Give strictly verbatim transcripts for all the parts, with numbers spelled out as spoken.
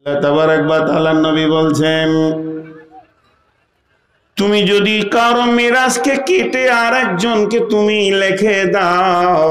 আল্লাহ তাবারক ওয়া তাআলা নবী বলছেন, তুমি যদি কারো মিরাজকে কেটে আরেকজনকে তুমি লিখে দাও,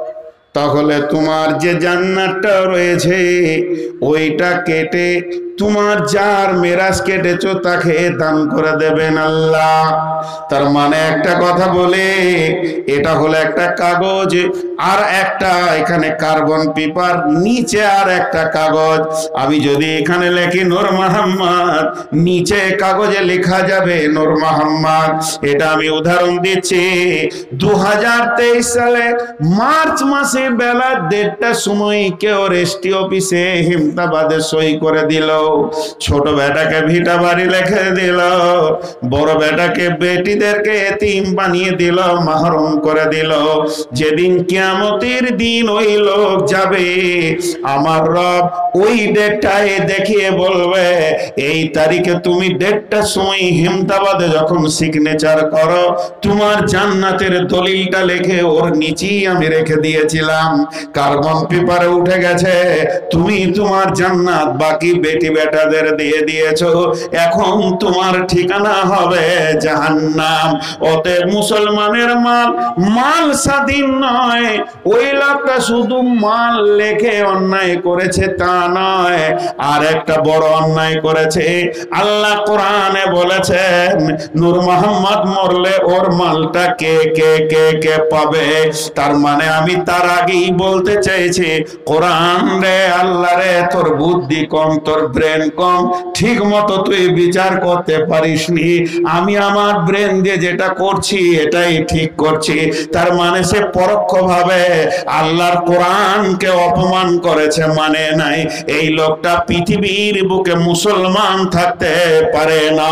তাহলে তোমার যে জান্নাতটা রয়েছে ওইটা কেটে তোমার যার মিরাজ কেটেছো তাকে দান করে দেবেন আল্লাহ। তার মানে একটা কথা বলে, এটা হলো একটা কাগজ আর একটা এখানে কার্বন পেপার, নিচে আর একটা কাগজ। আমি যদি এখানে লিখি নূর মোহাম্মদ, নিচে কাগজে লেখা যাবে নূর মোহাম্মদ। এটা আমি উদাহরণ দিচ্ছি। দু হাজার তেইশ সালে মার্চ মাসে বেলা দেড়টার সময় কেউ রেস্টি অফিসে হেমতাবাদে সই করে দিল, ছোট বেটাকে ভিটা বাড়ি লিখে দিল, বড় বেটাকে বেটিদেরকে এতিম বানিয়ে দিল, মাহরুম করে দিল। যেদিন কিয়ামতের দিন ওই লোক যাবে, আমার রব ওই ডেটটায় দেখিয়ে বলবে, এই তারিখে তুমি দেড়টার সময় হেমতাবাদে যখন সিগনেচার করো, তোমার জান্নাতের দলিলটা লিখে ওর নিচেই আমি রেখে দিয়েছিলাম, কার্বন পেপারে উঠে গেছে, তুমি তোমার জান্নাত বাকি বেটি বেটাদের দিয়ে দিয়েছো, এখন তোমার ঠিকানা হবে জাহান্নাম। অতএব মুসলমানের মাল মাল স্বাধীন নয়। ওই লোকটা শুধু মাল লেখে অন্যায় করেছে তা নয়, আর একটা বড় অন্যায় করেছে। আল্লাহ কোরআনে বলেছেন, নূর মোহাম্মদ মরলে ওর মালটা কে কে কে কে পাবে। তার মানে আমি তার আগেই বলতে চাইছি, কোরআন রে আল্লাহ রে, তোর বুদ্ধি কম, তোর ব্রেন কম, ঠিক মতো তুই বিচার করতে পারিসনি। আমি আমার ব্রেন দিয়ে যেটা করছি এটাই ঠিক করছি। তার মানে সে পরোক্ষভাবে আল্লাহর কোরআনকে অপমান করেছে, মানে নাই। এই লোকটা পৃথিবীর বুকে মুসলমান থাকতে পারে না।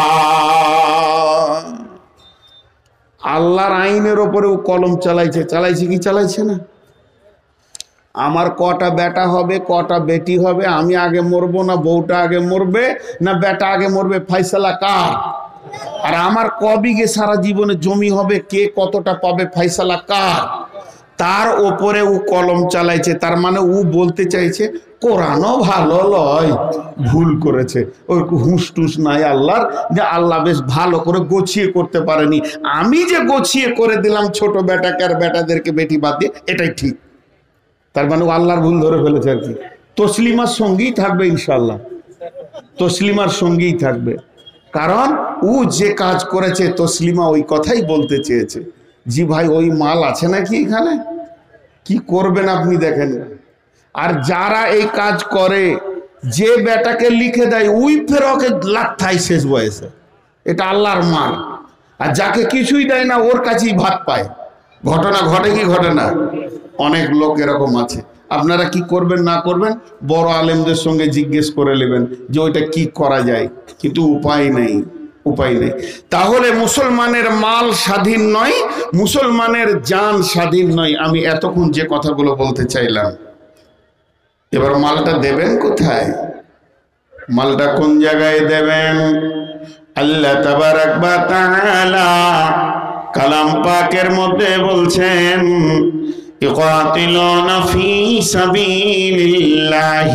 আল্লাহর আইনের ওপরেও কলম চালাইছে, চালাইছে কি চালাইছে না? আমার কটা বেটা হবে, কটা বেটি হবে, আমি আগে মরবো না বউটা আগে মরবে, না বেটা আগে মরবে, ফাইসালা কার? আর আমার কবিগে সারা জীবনে জমি হবে, কে কতটা পাবে, ফাইসালা কার? তার ওপরে ও কলম চালাইছে। তার মানে ও বলতে চাইছে কোরআনও ভালো লয়, ভুল করেছে, ওই হুঁশ টুস নাই আল্লাহর, যে আল্লাহ বেশ ভালো করে গোছিয়ে করতে পারেনি, আমি যে গোছিয়ে করে দিলাম ছোট বেটাকে আর বেটাদেরকে বেটি বাদ দিয়ে, এটাই ঠিক। তার মানে ও আল্লাহর ভুল ধরে ফেলেছে আর কি। তসলিমার সঙ্গেই থাকবে ইনশাল্লাহ, তসলিমার সঙ্গেই থাকবে, কারণ ও যে কাজ করেছে তসলিমা ওই কথাই বলতে চেয়েছে। জি ভাই, ওই মাল আছে নাকি এখানে? কি করবেন আপনি দেখেন। আর যারা এই কাজ করে, যে বেটাকে লিখে দেয় ওই ফের ওকে লাথায় শেষ বয়সে, এটা আল্লাহর মাল। আর যাকে কিছুই দেয় না ওর কাছেই ভাত পায়। ঘটনা ঘটে কি ঘটে না? অনেক লোক এরকম আছে। আপনারা কি করবেন না করবেন বড় আলেমদের সঙ্গে জিজ্ঞেস করে নেবেন যে ওইটা কি করা যায়, কিন্তু উপায় নেই, উপায় নেই। তাহলে মুসলমানের মাল স্বাধীন নয়, মুসলমানের জান স্বাধীন নয়। আমি এতক্ষণ যে কথাগুলো বলতে চাইলাম, এবার মালটা দেবেন কোথায়? মালটা কোন জায়গায় দেবেন? আল্লাহ তাবারক ওয়া তাআলা কালাম পাকের মধ্যে বলছেন, يقاتلون في سبيل الله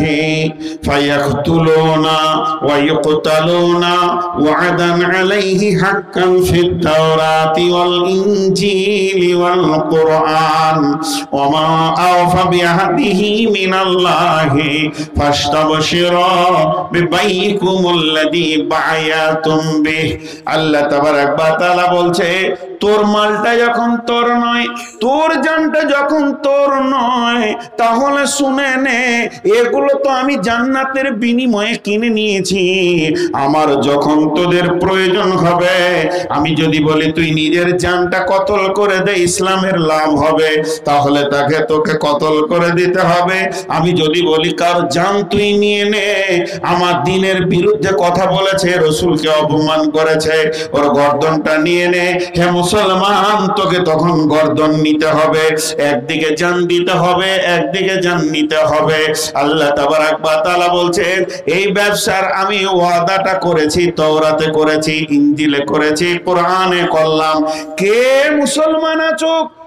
فيقتلون ويقتلون وعدا عليه حقا في التوراة والإنجيل والقرآن وما أوفى بعهده من الله فاستبشروا ببيعكم الذي بايعتم به। আল্লাহ তাবারক ওয়া তাআলা বলছে, তোর মালটা যখন তোর নয়, তোর জানটা যখন তোর নয়, তাহলে শুনে নে, এগুলো তো আমি জান্নাতের বিনিময়ে কিনে নিয়েছি। আমার যখন তোদের প্রয়োজন হবে, আমি যদি বলি তুই নিজের জানটা কতল করে দে, ইসলামের লাভ হবে, তাহলে তাকে তোকে কতল করে দিতে হবে। আমি যদি বলি কার জান তুই নিয়ে নে, আমার দ্বীনের বিরুদ্ধে কথা বলেছে, রসুলকে অপমান করেছে, ওর গর্দনটা নিয়ে নে। হে মুসলমান, তোকে তখন গর্দন নিতে হবে, একদিকে জান দিতে হবে, একদিকে জান নিতে হবে। আল্লাহ তাবারক ওয়া তাআলা বলছেন, এই ব্যবসার আমি ওয়াদাটা করেছি, তাওরাতে করেছি, ইনজিলে করেছি, কোরআনে করলাম। কে মুসলমান আছো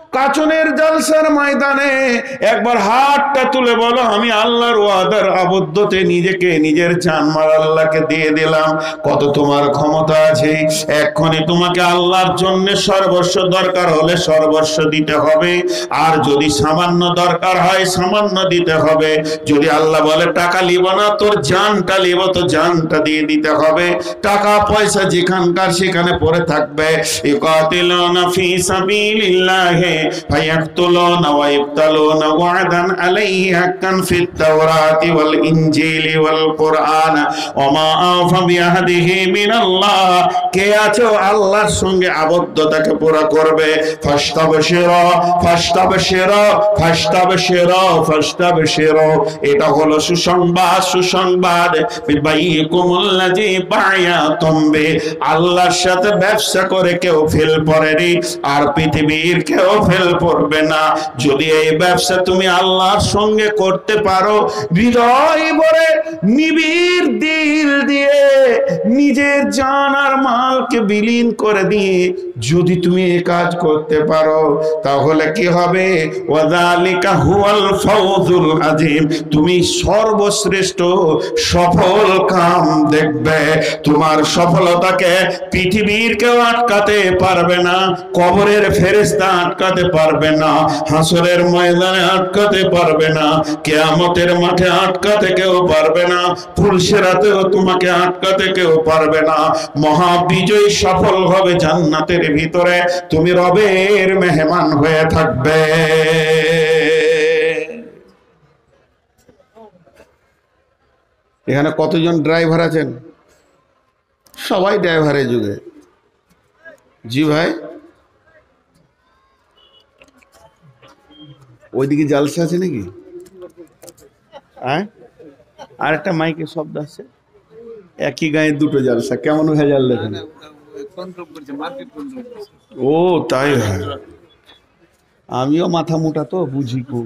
কাচনের জালসার ময়দানে একবার হাতটা তুলে বলো, আমি আল্লাহর ওয়াদার আবদ্ধতে নিজেকে, নিজের জানমাল আল্লাহকে দিয়ে দিলাম। কত তোমার ক্ষমতা আছে? এক্ষুনি তোমাকে আল্লাহর জন্য সর্বস্ব দরকার হলে সর্বস্ব দিতে হবে, আর যদি সামান্য দরকার হয় সামান্য দিতে হবে। যদি আল্লাহ বলে টাকা লিব না, তোর জানটা লিব, তো জানটা দিয়ে দিতে হবে। টাকা পয়সা যেখানকার সেখানে পড়ে থাকবে। ইকাতিলুনা ফি সাবিলিল্লাহি ফায়াকতুলুনা ওয়া ইবতালুনা ওয়া'দান আলাইহি হাক্কান ফিত তাওরাতি ওয়াল ইনজিলি ওয়াল কুরআন ওয়া মা আফা বিআহদিহি মিনাল্লাহ। কে আছে আল্লাহর সঙ্গে আবদ্ধতাকে পুরো করবে? ফাস্তাবশিরু ফাস্তাবশিরু ফাস্তাবশিরু ফাস্তাবশিরু। এটা হলো সুসংবাদ, সুসংবাদ। বিবাইকুমুল্লাযী বায়াতুম বি। আল্লাহর সাথে ব্যবসা করে কেউ ফেল পড়েনি, আর পৃথিবীর কেউ ফেল পড়বে না। যদি এই ব্যবসা তুমি আল্লাহর সঙ্গে করতে পারো, হৃদয় ভরে নিবিড় দিল দিয়ে নিজের জান আর মালকে বিলীন করে দিয়ে যদি তুমি এই কাজ করতে পারো, তাহলে কি হবে? ওয়াযালিকা হুয়াল ফাওজুল আযীম। তুমি সর্বশ্রেষ্ঠ সফল কাম দেখবে। তোমার সফলতাকে পৃথিবীর কেউ আটকাতে পারবে না, কবরের ফেরেশতা আটকাতে পারবে না, হাসরের ময়দানে আটকাতে পারবে না, কিয়ামতের মাঠে আটকাতে কেউ পারবে না, ফুলসেরাতেও তোমাকে আটকাতে কেউ পারবে না। মহাবিজয় সফল হবে জান্নাতের ভিতরে, তুমি রবের মেহমান হয়ে থাকবে। এখানে কতজন ড্রাইভার আছেন? সবাই ড্রাইভারের যুগে। জি ভাই, ওইদিকে জালসা আছে নাকি? হ্যাঁ, আর একটা মাইকে শব্দ আছে। একই গায়ে দুটো জালসা, কেমন ভেজাল দেখেন। ও তাই হয়, আমিও মাথা মোটা তো বুঝি কো।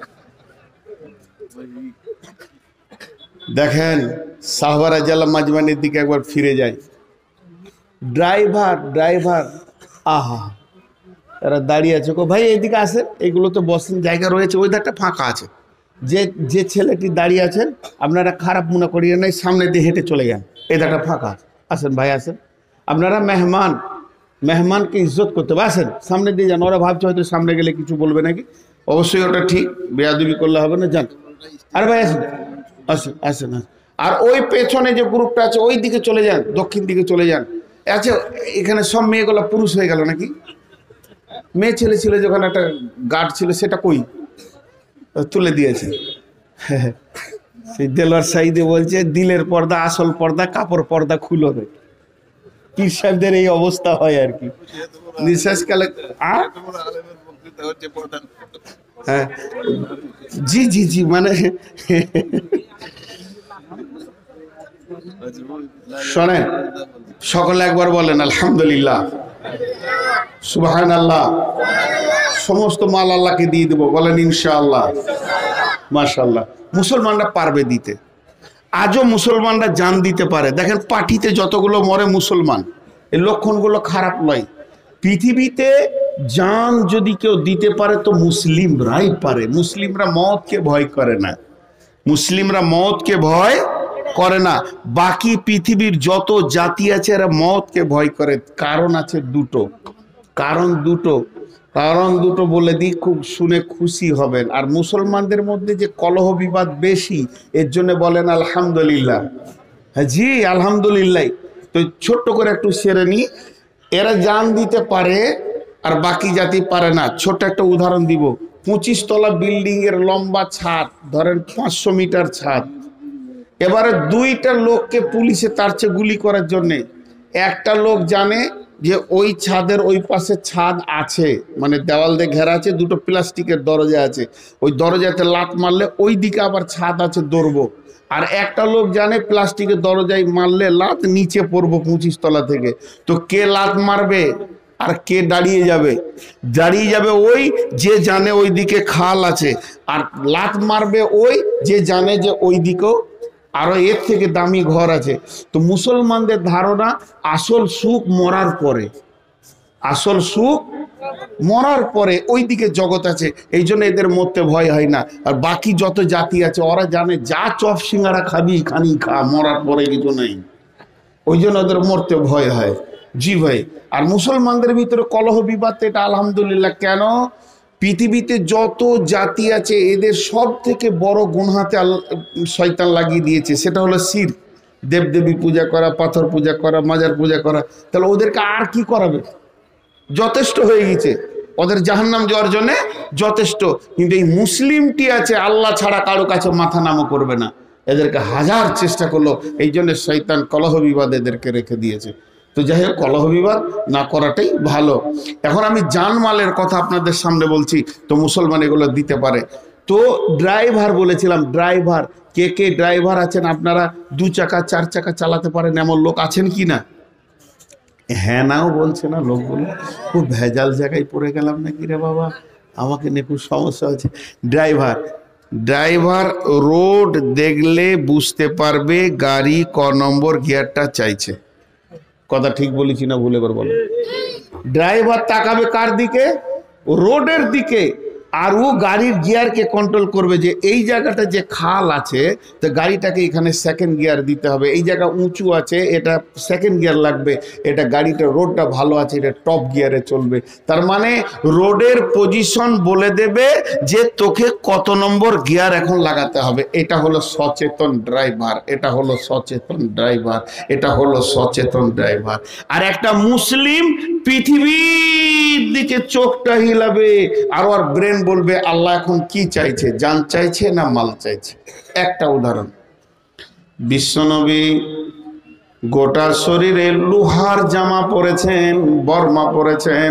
দেখেন সাহবারা জালা মাজমানের দিকে একবার ফিরে যায়। ড্রাইভার ড্রাইভার আহা, এরা দাঁড়িয়ে আছে, কো ভাই এইদিকে আসেন, এগুলো তো বসেন, জায়গা রয়েছে, ওই ধারটা ফাঁকা আছে। যে যে ছেলেটি দাঁড়িয়ে আছেন আপনারা খারাপ মনে করিয়ে নাই, সামনে দিয়ে হেঁটে চলে যান, এই ধারটা ফাঁকা আছে, আসেন ভাই আসেন। আপনারা মেহমান, মেহমানকে ইজ্জত করতে হবে, আসেন সামনে দিয়ে যান। ওরা ভাবছে হয়তো সামনে গেলে কিছু বলবে নাকি, অবশ্যই ওটা ঠিক, বেয়াদবি করলে হবে না, যান। আরে ভাই আসেন আসেন আসেন আসেন। আর ওই পেছনে যে গ্রুপটা আছে ওই দিকে চলে যান, দক্ষিণ দিকে চলে যান। আচ্ছা এখানে সব মেয়েগুলো পুরুষ হয়ে গেল নাকি? মেয়ে ছেলে ছিল যখন একটা গার্ড ছিল, সেটা কই? তুলে দিয়েছে। সেই দেলোয়ার সাইদে বলছে, দিলের পর্দা আসল পর্দা, কাপড় পর্দা খুলো রে। পীর সাহেবদের এই অবস্থা হয় আর কি। নিঃশ্বাস কালে হ্যাঁ, জি জি জি, মানে শোনেন, সকলে একবার বলেন আলহামদুলিল্লাহ, সুবহানাল্লাহ। সমস্ত মাল আল্লাহকে দিয়ে দেবো, বলেন ইনশাআল্লাহ, মাশাআল্লাহ। মুসলমানরা পারবে দিতে, আজও মুসলমানরা জান দিতে পারে। দেখেন পার্টিতে যতগুলো মরে মুসলমান, এই লক্ষণগুলো খারাপ নয়। পৃথিবীতে জান যদি কেউ দিতে পারে তো মুসলিমরাই পারে। মুসলিমরা মওতকে ভয় করে না, মুসলিমরা মওতকে ভয় করে না। বাকি পৃথিবীর যত জাতি আছে এরা মওতকে ভয় করে। কারণ আছে দুটো, কারণ দুটো কারণ দুটো বলে দিই, খুব শুনে খুশি হবেন। আর মুসলমানদের মধ্যে যে কলহ বিবাদ বেশি, এর জন্য বলেন আলহামদুলিল্লাহ। হ্যাঁ জি আলহামদুলিল্লাহ। তো ছোট্ট করে একটু সেরে নি, এরা জান দিতে পারে আর বাকি জাতি পারে না। ছোট একটা উদাহরণ দিব। পঁচিশ তলা বিল্ডিং এর লম্বা ছাদ, ধরেন পাঁচশো মিটার ছাদ। এবারে দুইটা লোককে পুলিশে তাড়ছে গুলি করার জন্যে। একটা লোক জানে যে ওই ছাদের ওই পাশে ছাদ আছে, মানে দেওয়াল দিয়ে ঘেরা আছে, দুটো প্লাস্টিকের দরজা আছে, ওই দরজাতে লাত মারলে ওই দিকে আবার ছাদ আছে, দৌড়বো। আর একটা লোক জানে প্লাস্টিকের দরজায় মারলে লাত নিচে পড়বো পঁচিশ তলা থেকে। তো কে লাত মারবে আর কে দাঁড়িয়ে যাবে? দাঁড়িয়ে যাবে ওই যে জানে ওই দিকে খাল আছে, আর লাত মারবে ওই যে জানে যে ওই দিকেও আরো এর থেকে দামি ঘর আছে। তো মুসলমানদের ধারণা আসল সুখ মরার পরে, আসল সুখ মরার পরে ওই দিকে জগৎ আছে, এই জন্য এদের মরতে ভয় হয় না। আর বাকি যত জাতি আছে ওরা জানে যা চপ সিঙ্গারা খাবি খানি খা, মরার পরে কিছু নেই, ওই জন্য ওদের মরতে ভয় হয়। জি ভাই। আর মুসলমানদের ভিতরে কলহ বিবাদ, এটা আলহামদুলিল্লাহ। কেন? পৃথিবীতে যত জাতি আছে এদের সব থেকে বড় গুনহাতে শয়তান লাগিয়ে দিয়েছে, সেটা হলো শিরক। দেবদেবী পূজা করা, পাথর পূজা করা, মাজার পূজা করা। তাহলে ওদেরকে আর কি করাবে? যথেষ্ট হয়ে গেছে, ওদের জাহান্নাম যাওয়ার জন্য যথেষ্ট। কিন্তু এই মুসলিমটি আছে আল্লাহ ছাড়া কারো কাছে মাথা নামও করবে না, এদেরকে হাজার চেষ্টা করলো, এই জন্য শয়তান কলহ বিবাদ এদেরকে রেখে দিয়েছে। তো যাই হোক, কলহ বিবাদ না করাটাই ভালো। এখন আমি জানমালের কথা আপনাদের সামনে বলছি, তো মুসলমান এগুলো দিতে পারে। তো ড্রাইভার বলেছিলাম, ড্রাইভার কে কে ড্রাইভার আছেন আপনারা? দু চাকা চার চাকা চালাতে পারেন এমন লোক আছেন কি না? হ্যাঁ নাও বলছে না লোকগুলো। খুব ভেজাল জায়গায় পড়ে গেলাম নাকি রে বাবা, আমাকে নিয়ে খুব সমস্যা হচ্ছে। ড্রাইভার ড্রাইভার রোড দেখলে বুঝতে পারবে গাড়ি ক নম্বর গিয়ারটা চাইছে। কথা ঠিক বলেছি না ভুলে এবার বলো? ড্রাইভার তাকাবে কার দিকে? রোডের দিকে। আর ও গাড়ির গিয়ারকে কন্ট্রোল করবে যে এই জায়গাটা যে খাল আছে, তো গাড়িটাকে এখানে সেকেন্ড গিয়ার দিতে হবে, এই জায়গা উঁচু আছে এটা সেকেন্ড গিয়ার লাগবে, এটা গাড়িটা রোডটা ভালো আছে এটা টপ গিয়ারে চলবে। তার মানে রোডের পজিশন বলে দেবে যে তোকে কত নম্বর গিয়ার এখন লাগাতে হবে। এটা হলো সচেতন ড্রাইভার, এটা হলো সচেতন ড্রাইভার, এটা হলো সচেতন ড্রাইভার। আর একটা মুসলিম পৃথিবীর দিকে চোখটা হিলাবে আর ওর ব্রেন বলবে আল্লাহ এখন কি চাইছে, জান চাইছে না মাল চাইছে। একটা উদাহরণ, বিশ্বনবী গোটা শরীরে লোহার জামা পরেছেন, বর্মা পরেছেন,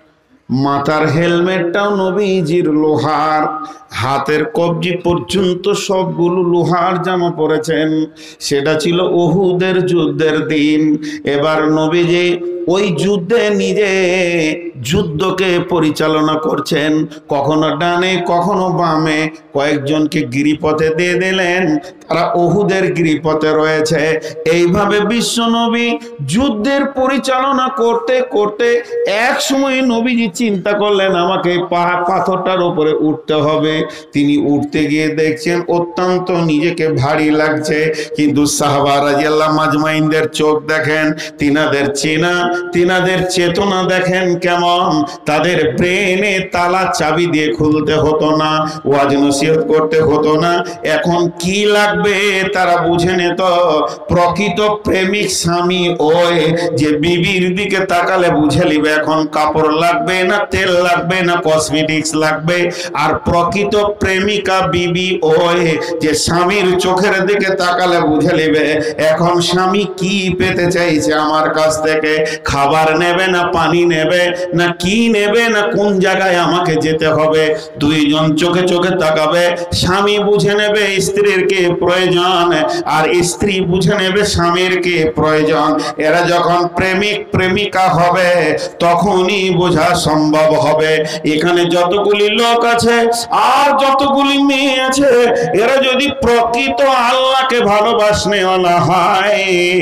মাথার হেলমেটটাও নবীজির লোহার, হাতের কবজি পর্যন্ত সবগুলো লোহার জামা পরেছেন। সেটা ছিল উহুদের যুদ্ধের দিন। এবার নবীজি ওই যুদ্ধে নিজে যুদ্ধকে পরিচালনা করছেন, কখনো ডানে কখনো বামে, কয়েকজনকে গিরিপথে দিয়ে দিলেন, তারা উহুদের গিরিপথে রয়েছে। এইভাবে বিশ্বনবী যুদ্ধের পরিচালনা করতে করতে এক সময় নবীজি চিন্তা করলেন আমাকে পাথরটার উপরে উঠতে হবে। তিনি উঠতে গিয়ে দেখছেন অত্যন্ত নিজেকে ভারী লাগছে, কিন্তু সাহাবা রাদিয়াল্লাহু মাজমাইনদের চোখ দেখেন, তিনাদের চেনা, তিনাদের চেতনা দেখেন কেমন। তাদের ব্রেনে তালা চাবি দিয়ে খুলতে হতো না, ওয়াজ নসিহত করতে হতো না। এখন কি লাগবে তারা বুঝে নিত। প্রকৃত প্রেমিক স্বামী ওই যে বিবির দিকে তাকালে বুঝে নিবে এখন কাপড় লাগবে না তেল লাগবে না কসমেটিক্স লাগবে। আর প্রকৃত প্রেমিকা বিবি ওই যে স্বামীর চোখের দিকে তাকালে বুঝে নিবে এখন স্বামী কি পেতে চাইছে আমার কাছ থেকে, খাবার নেবে না পানি নেবে না কি নেবে না কোন জায়গায় আমাকে যেতে হবে। দুইজন চোখে চোখে তাকাবে, স্বামী বুঝে নেবে স্ত্রীর কে প্রয়োজন আর স্ত্রী বুঝে নেবে স্বামীর কে প্রয়োজন। এরা যখন প্রেমিক প্রেমিকা হবে তখনই বোঝা সম্ভব হবে। এখানে যতগুলি লোক আছে আর যতগুলি মেয়ে আছে, এরা যদি প্রকৃত আল্লাহকে ভালোবাসনেওয়ালা হয়,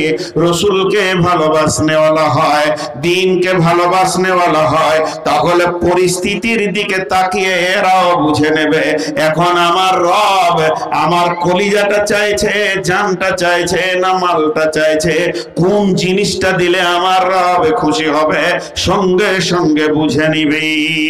রসুলকে ভালোবাসনেওয়ালা হয়, দিনকে ভালোবাসনেওয়ালা হয়, তাহলে পরিস্থিতির দিকে তাকিয়ে এরাও বুঝে নেবে এখন আমার রব আমার কলিজাটা চাইছে, জানটা চাইছে না মালটা চাইছে, কোন জিনিসটা দিলে আমার রব খুশি হবে, সঙ্গে সঙ্গে বুঝে নিবি।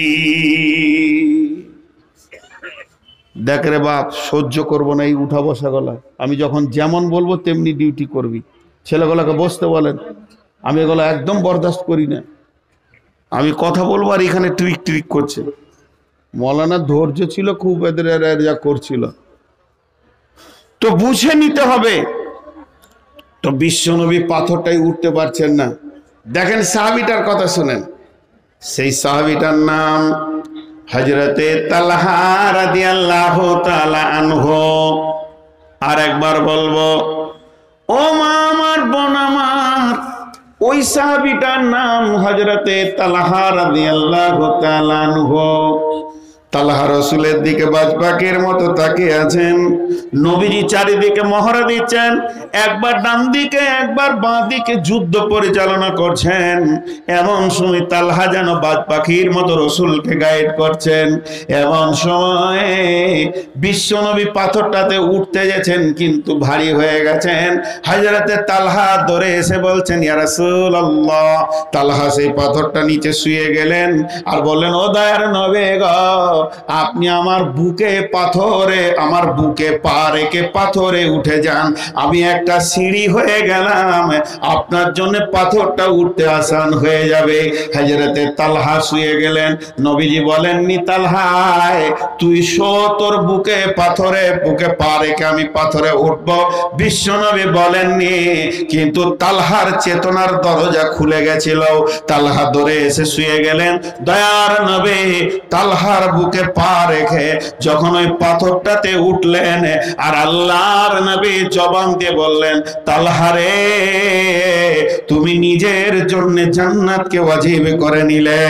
দেখ রে বাপ, সহ্য করবো না এই উঠা বসা গলা। আমি যখন যেমন বলবো তেমনি ডিউটি করবি। ছেলেগুলোকে বসতে বলেন, আমি এগুলো একদম বরদাস্ত করি না। আমি কথা বলবো আর এখানে ট্রিক ট্রিক করছে। মৌলানা ধৈর্য ছিল খুব, এদের যা করছিল তো বুঝে নিতে হবে। তো বিশ্বনবী পাথরটাই উঠতে পারছেন না। দেখেন সাহাবীটার কথা শুনেন, সেই সাহাবীটার নাম হযরতে তালহা রাদিয়াল্লাহু তাআলা আনহু। আর একবার বলবো, ও মা আমার, বোন আমার, ওই সাহাবীটার নাম হযরতে তালহা রাদিয়াল্লাহু তাআলা আনহু। তালহা রসুলের দিকে বাজপাখির মতো তাকিয়ে আছেন। নবীজি চারিদিকে মহড়া দিচ্ছেন, একবার ডান দিকে একবার বাঁ দিকে যুদ্ধ পরিচালনা করছেন। এমন সময় তালহা যেন বাজপাখির মতো রসুলকে গাইড করছেন। এমন সময় বিশ্বনবী পাথরটাতে উঠতে গেছেন, কিন্তু ভারী হয়ে গেছেন। হযরতে তালহা ধরে এসে বলছেন, ইয়া রাসূলুল্লাহ। তালহা সেই পাথরটা নিচে শুয়ে গেলেন আর বললেন, ও দয়ার নবী গো, আপনি আমার বুকে পাথরে, আমার বুকে পা রেখে পাথরে উঠে যান, আমি একটা সিঁড়ি হয়ে গেলাম, আপনার জন্য পাথরটা উঠতে আসান হয়ে যাবে। হযরতে তালহা শুয়ে গেলেন। নবীজি বলেননি, তালহা তুই শো, তোর বুকে পাথরে, বুকে পা রেখে আমি পাথরে উঠব। বিশ্বনবী বলেননি, কিন্তু তালহার চেতনার দরজা খুলে গেছিল। তালহা ধরে এসে শুয়ে গেলেন। দয়ার নবী তালহার বুকে পা রেখে যখন ওই পাথরটাতে উঠলেন, আর আল্লাহর নবী জবান দিয়ে বললেন, তালহা রে, তুমি নিজের জন্য জান্নাতকে ওয়াজিব করে নিলে।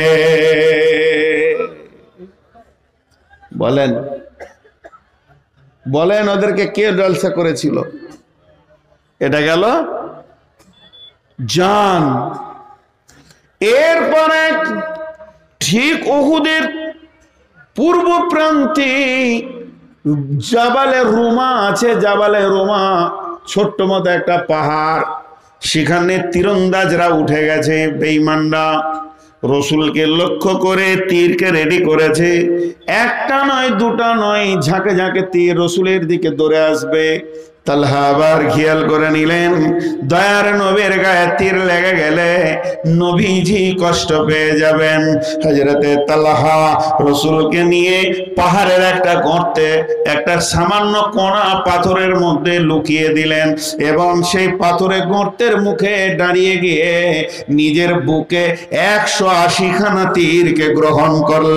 বলেন বলেন ওদেরকে কে জলসা করেছিল? এটা গেল জান। এরপরে ঠিক উহুদের পূর্ব প্রান্তে জাবালে রুমা আছে। জাবালে রুমা ছোট্ট মতো একটা পাহাড়, সেখানে তীরন্দাজরা উঠে গেছে। বেঈমানরা রসুলকে লক্ষ্য করে তীরকে রেডি করেছে। একটা নয়, দুটা নয়, ঝাঁকে ঝাঁকে তীর রসুলের দিকে দৌড়ে আসবে। তালহা আবার খেয়াল করে নিলেন, দয়ার নবীর গায়ে তীর লেগে গেলে নবীজি কষ্ট পেয়ে যাবেন। হযরতে তালহা রসুলকে নিয়ে পাহাড়ের একটা গর্তে একটা সামান্য কণা পাথরের মধ্যে লুকিয়ে দিলেন, এবং সেই পাথরের গর্তের মুখে দাঁড়িয়ে গিয়ে নিজের বুকে একশো আশি খানা তীরকে গ্রহণ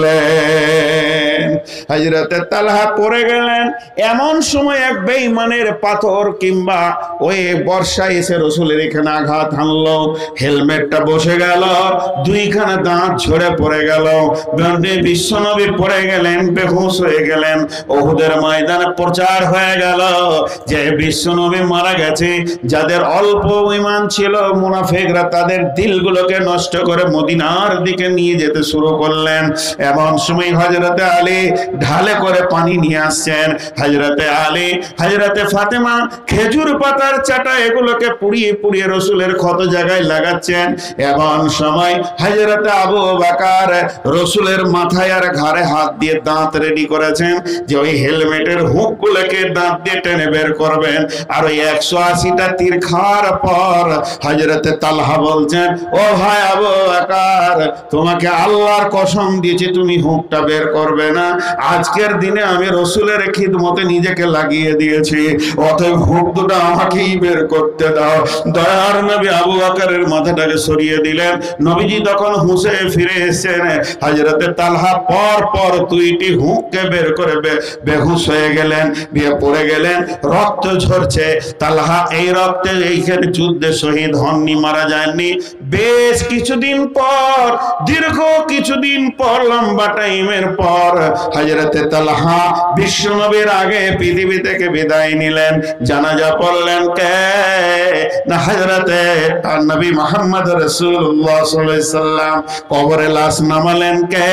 করলেন। হযরতে তালহা পড়ে গেলেন। এমন সময় এক বেঈমানের পাথর কিংবা ওই বর্ষা এসে রসুলের এখানে আঘাত হানলো। হেলমেটটা বসে গেল, দুইখানা দাঁত ঝরে পড়ে গেল। বিশ্বনবী পড়ে গেলেন, বেহুশ হয়ে গেলেন। উহুদের ময়দানে প্রচার হয়ে গেল যে বিশ্বনবী মারা গেছে। যাদের অল্প ঈমান ছিল মুনাফিকরা তাদের দিলগুলোকে নষ্ট করে মদিনার দিকে নিয়ে যেতে শুরু করলেন। এমন সময় হযরতে আলী ঢালে করে পানি নিয়ে আসছেন। হযরতে আলী, হযরতে ফাতেমা খেজুর পাতার চাটা এগুলোকে পুড়িয়ে পুড়িয়ে রসুলের ক্ষত জায়গায় লাগাচ্ছেন। এমন সময় হযরতে আবু বকর রসুলের মাথায় আর ঘাড়ে হাত দিয়ে দাঁত রেডি করেছেন যে ওই হেলমেটের হুকগুলোকে দাঁত দিয়ে টেনে বের করবেন। আর ওই একশো আশিটা তীর খাওয়ার পর হযরতে তালহা বলছেন, ও ভাই আবু বকর, তোমাকে আল্লাহর কসম দিয়েছি তুমি হুকটা বের করবে না। আজকের দিনে আমি রসুলের খিদমতে নিজেকে লাগিয়ে দিয়েছি, অতএব হুক দুটো আমাকেই বের করতে দাও। দয়ার নবী আবু বকরের মাথাটাকে সরিয়ে দিলেন। নবীজি তখন হুঁশে ফিরে এসেছেন। হযরতে তালহা পর পর দুইটি হুককে বের করে বেহুশ হয়ে গেলেন, বিয়ে পড়ে গেলেন, রক্ত ঝরছে। তালহা এই রক্তে এইখানে যুদ্ধে শহীদ হননি, মারা যাননি। বেশ কিছুদিন পর, দীর্ঘ কিছুদিন পর, লম্বা টাইমের পর হযরতে তালহা বিশ্বনবীর আগে পৃথিবী থেকে বিদায় নিলেন। জানাজা পড়লেন কে? না, হযরতে নবী মুহাম্মদ রাসূলুল্লাহ সাল্লাল্লাহু আলাইহি সাল্লাম। কবরে লাশ নামালেন কে?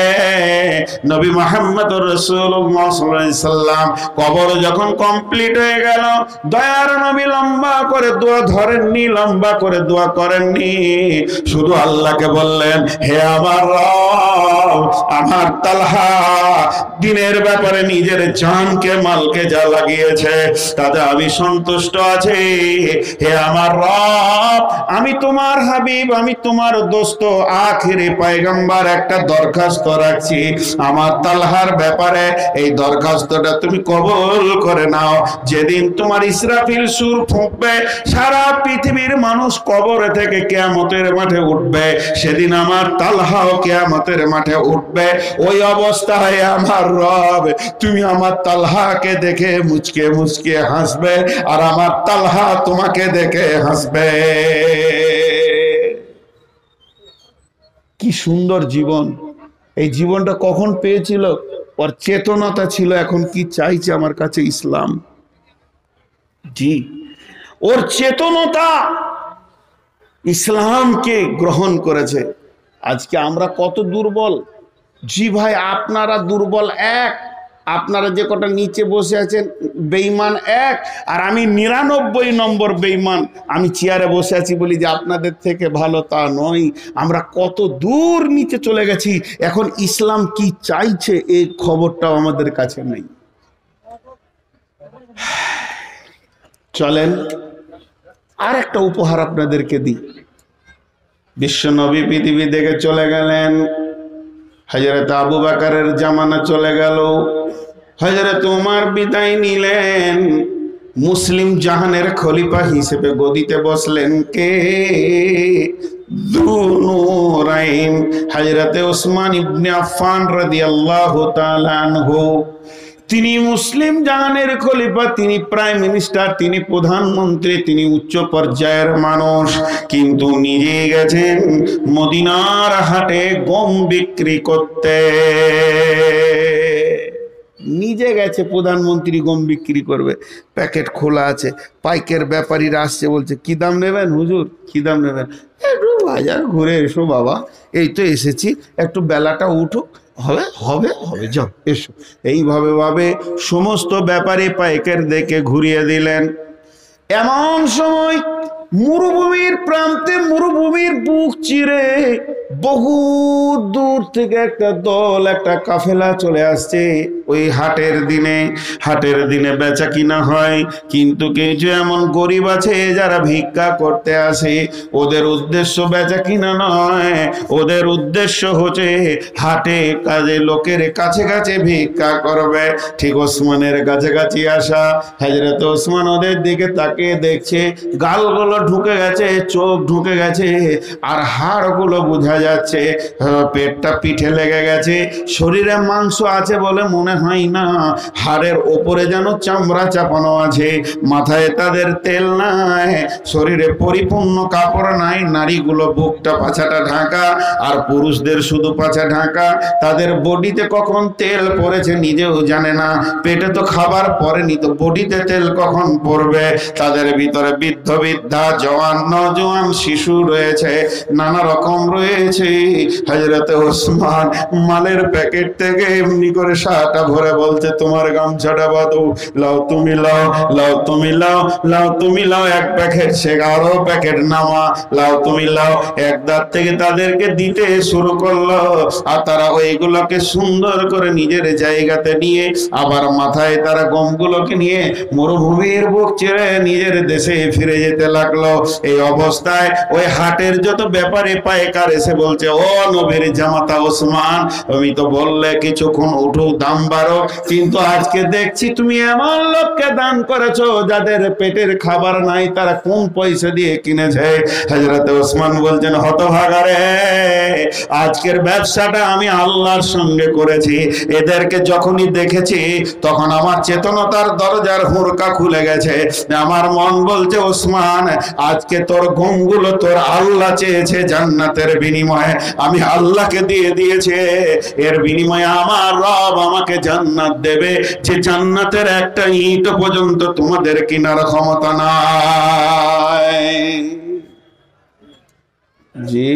নবী মুহাম্মদ রাসূলুল্লাহ সাল্লাল্লাহু আলাইহি সাল্লাম। কবর যখন কমপ্লিট হয়ে গেল, দয়ার নবী লম্বা করে দোয়া ধরেননি, লম্বা করে দোয়া করেননি, শুধু আল্লাহকে বললেন, হে আমার রব, আমার তালহা দিনের ব্যাপারে নিজের জানকে মালকে যা লাগিয়েছে তাতে আমি সন্তুষ্ট আছি। হে আমার রব, আমি তোমার হাবিব, আমি তোমার দোস্ত, আখিরি পয়গম্বর, একটা দরখাস্ত রাখছি। আমার তালহার ব্যাপারে এই দরখাস্তটা তুমি কবুল করে নাও। যেদিন তোমার ইসরাফিল সুর ফুঁকবে, সারা পৃথিবীর মানুষ কবর থেকে কিয়ামতের মাঠে উঠবে, সেদিন আমার তালহাও কিয়ামতের মাঠে উঠবে। ওই অবস্থায় আমার রব, তুমি আমার তালহাকে দেখে মুচকে মুচকে হাসবে, আর আমার তালহা তোমাকে দেখে হাসবে। কি সুন্দর জীবন! এই জীবনটা কখন পেয়েছিল? ওর চেতনতা ছিল এখন কি চাইছে আমার কাছে ইসলাম। জি, ওর চেতনতা ইসলামকে গ্রহণ করেছে। আজকে আমরা কত দুর্বল। জি ভাই, আপনারা দুর্বল এক, আপনারা যে কটা নিচে বসে আছেন বেঈমান এক, আর আমি নিরানব্বই নম্বর বেঈমান। আমি চেয়ারে বসে আছি বলি যে আপনাদের থেকে ভালো, তা নয়। আমরা কত দূর নিচে চলে গেছি, এখন ইসলাম কি চাইছে এই খবরটাও আমাদের কাছে নেই। চলেন আর একটা উপহার আপনাদেরকে দিই। বিশ্ব নবী পৃথিবী থেকে চলে গেলেন, হযরত আবু বকরের জামানা চলে গেল, হযরত ওমর বিদায় নিলেন, মুসলিম জাহানের খলিফা হিসেবে গদিতে বসলেন কে? যুনুরাইন, হযরত ওসমান ইবনে আফফান রাদিয়াল্লাহু তাআলা আনহু। তিনি মুসলিম জাহানের খলিফা, তিনি প্রাইম মিনিস্টার, তিনি প্রধানমন্ত্রী, তিনি উচ্চ পর্যায়ের মানুষ, কিন্তু নিজে গেছেন মদিনার হাটে গম বিক্রি করতে। নিজে গেছে প্রধানমন্ত্রী গম বিক্রি করবে, প্যাকেট খোলা আছে, পাইকের ব্যাপারীরা আসছে, বলছে কি দাম নেবেন হুজুর, কি দাম নেবেন? একটু বাজার ঘুরে এসো বাবা, এই তো এসেছি, একটু বেলাটা উঠুক, হবে হবে হবে যাও এসো। এইভাবে ভাবে সমস্ত ব্যাপারী পাইকার দেখে ঘুরিয়ে দিলেন। এমন সময় মরুভূমির প্রান্তে, মরুভূমির বুক চিরে বহু দূর থেকে একটা দল, একটা কাফেলা চলে আসছে। ওই হাটের দিনে, হাটের দিনে বেচা কিনা হয়, কিন্তু কিছু এমন গরিব আছে যারা ভিক্ষা করতে আসে। ওদের উদ্দেশ্য বেচা কিনা নয়, ওদের উদ্দেশ্য হচ্ছে হাটে কাজে লোকের কাছে কাছে ভিক্ষা করবে। ঠিক ওসমানের কাছাকাছি আসা, হযরত ওসমান ওদের দিকে তাকিয়ে দেখছে, গালগুলো ঢুকে গেছে, চোখ ঢুকে গেছে, আর হাড়গুলো বোঝা যাচ্ছে, পেটটা পিঠে লেগে গেছে, শরীরে মাংস আছে বলে মনে হয় না, হাড়ের ওপরে যেন চামড়া চাপানো আছে, মাথায় তাদের তেল নাই, শরীরে পরিপূর্ণ কাপড় নাই, নারীগুলো বুকটা পাছাটা ঢাকা, আর পুরুষদের শুধু পাছা ঢাকা। তাদের বডিতে কখন তেল পড়েছে নিজেও জানে না, পেটে তো খাবার পড়েনি, তো বডিতে তেল কখন পড়বে? তাদের ভিতরে বৃদ্ধ বৃদ্ধা, জওয়ান নওজোয়ান, শিশু রয়েছে, নানা রকম রয়েছে। হযরত ওসমান মালের প্যাকেট থেকে এমনি করে সাটা ভরে বলছে, তোমার গামছাটা বাঁধো, লাও তুমি লাও, লাও তুমি লাও, লাও তুমি লাও, এক প্যাকেট সে আরো প্যাকেট নামা, লাও তুমি লাও, এক দাঁত থেকে তাদেরকে দিতে শুরু করলো। আর তারা ওইগুলোকে সুন্দর করে নিজের জায়গাতে নিয়ে, আবার মাথায় তারা গমগুলোকে নিয়ে মরুভূমির বুক ছেড়ে নিজের দেশে ফিরে যেতে লাগলো। এই অবস্থায় ওই হাটের যত ব্যাপারে পাইকার এসে বলছে, ও নবীর জামাতা ওসমান, তুমি তো বললে কিছুক্ষণ উঠো, দাম বাড়ো, কিন্তু আজকে দেখছি তুমি এমন লোককে দান করেছো যাদের পেটের খাবার নাই, তারা কোন পয়সা দিয়ে কিনেছে? হযরত ওসমান বলছেন, হতভাগা রে, আজকের ব্যবসাটা আমি আল্লাহর সঙ্গে করেছি। এদেরকে যখনই দেখেছি তখন আমার চেতনতার দরজার হুড়কা খুলে গেছে। আমার মন বলছে, ওসমান, আজকে তোর গমগুলো তোর আল্লাহ চেয়েছে জান্নাতের বিনিময়ে, আমি আল্লাহকে দিয়ে দিয়েছে, এর বিনিময়ে আমার রব আমাকে জান্নাত দেবে, যে জান্নাতের একটা ইট পর্যন্ত তোমাদের কেনার ক্ষমতা নাই। জি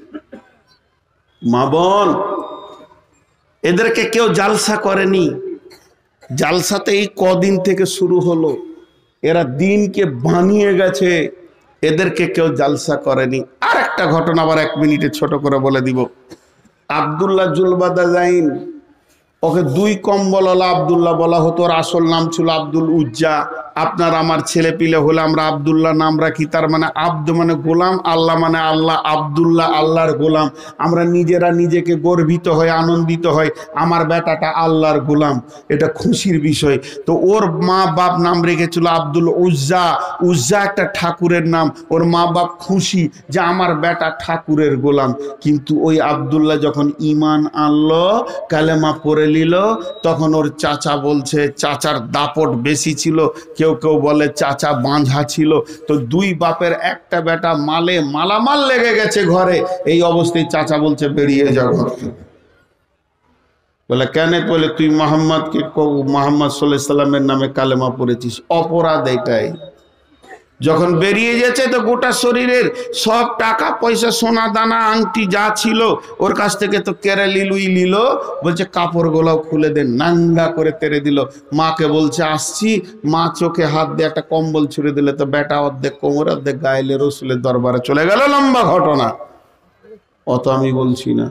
মা বোন, এদেরকে কেউ জালসা করেনি, জালসাতে এই কদিন থেকে শুরু হলো, এরা দিনকে বানিয়ে গেছে, এদেরকে কেউ জালসা করেনি। আর একটা ঘটনা আবার এক মিনিটে ছোট করে বলে দিব। আব্দুল্লাহ জুলবাদা জাইন, ওকে দুই কম্বলওয়ালা আব্দুল্লাহ বলা হতো, ওর আসল নাম ছিল আব্দুল উজ্জা। আপনার আমার ছেলে পিলে হলে আমরা আব্দুল্লাহ নাম রাখি, তার মানে আব্দ মানে গোলাম, আল্লাহ মানে আল্লাহ, আব্দুল্লাহ আল্লাহর গোলাম। আমরা নিজেরা নিজেকে গর্বিত হয়, আনন্দিত হয়, আমার বেটাটা আল্লাহর গোলাম, এটা খুশির বিষয়। তো ওর মা বাপ নাম রেখেছিল আব্দুল উজ্জা। উজ্জা একটা ঠাকুরের নাম, ওর মা বাপ খুশি যে আমার বেটা ঠাকুরের গোলাম। কিন্তু ওই আব্দুল্লাহ যখন ঈমান আনলো, কালেমা পড়ে নিল, তখন ওর চাচা বলছে, চাচার দাপট বেশি ছিল, কেউ কেউ বলে চাচা বাঁঝা ছিল। তো দুই বাপের একটা বেটা মালে মালামাল লেগে গেছে ঘরে, এই অবস্থায় চাচা বলছে বেরিয়ে যাও। বলে কেন? বলে তুই মোহাম্মদকে মোহাম্মদ সাল্লাল্লাহু আলাইহি সাল্লামের নামে কালেমা পড়েছিস, অপরাধ এটাই। যখন বেরিয়ে যাচ্ছে তো গোটা শরীরের সব টাকা পয়সা সোনা দানা আংটি যা ছিল ওর কাছ থেকে তো কেড়ে লিলুই নিল, বলছে কাপড় গোলাও খুলে দে, নাঙ্গা করে তেড়ে দিল। মাকে বলছে আসছি, মা চোখে হাত দিয়ে একটা কম্বল ছুঁড়ে দিলে তো বেটা অর্ধেক কোমর অর্ধেক গাইলে রসুলের দরবারে চলে গেল। লম্বা ঘটনা, অত আমি বলছি না।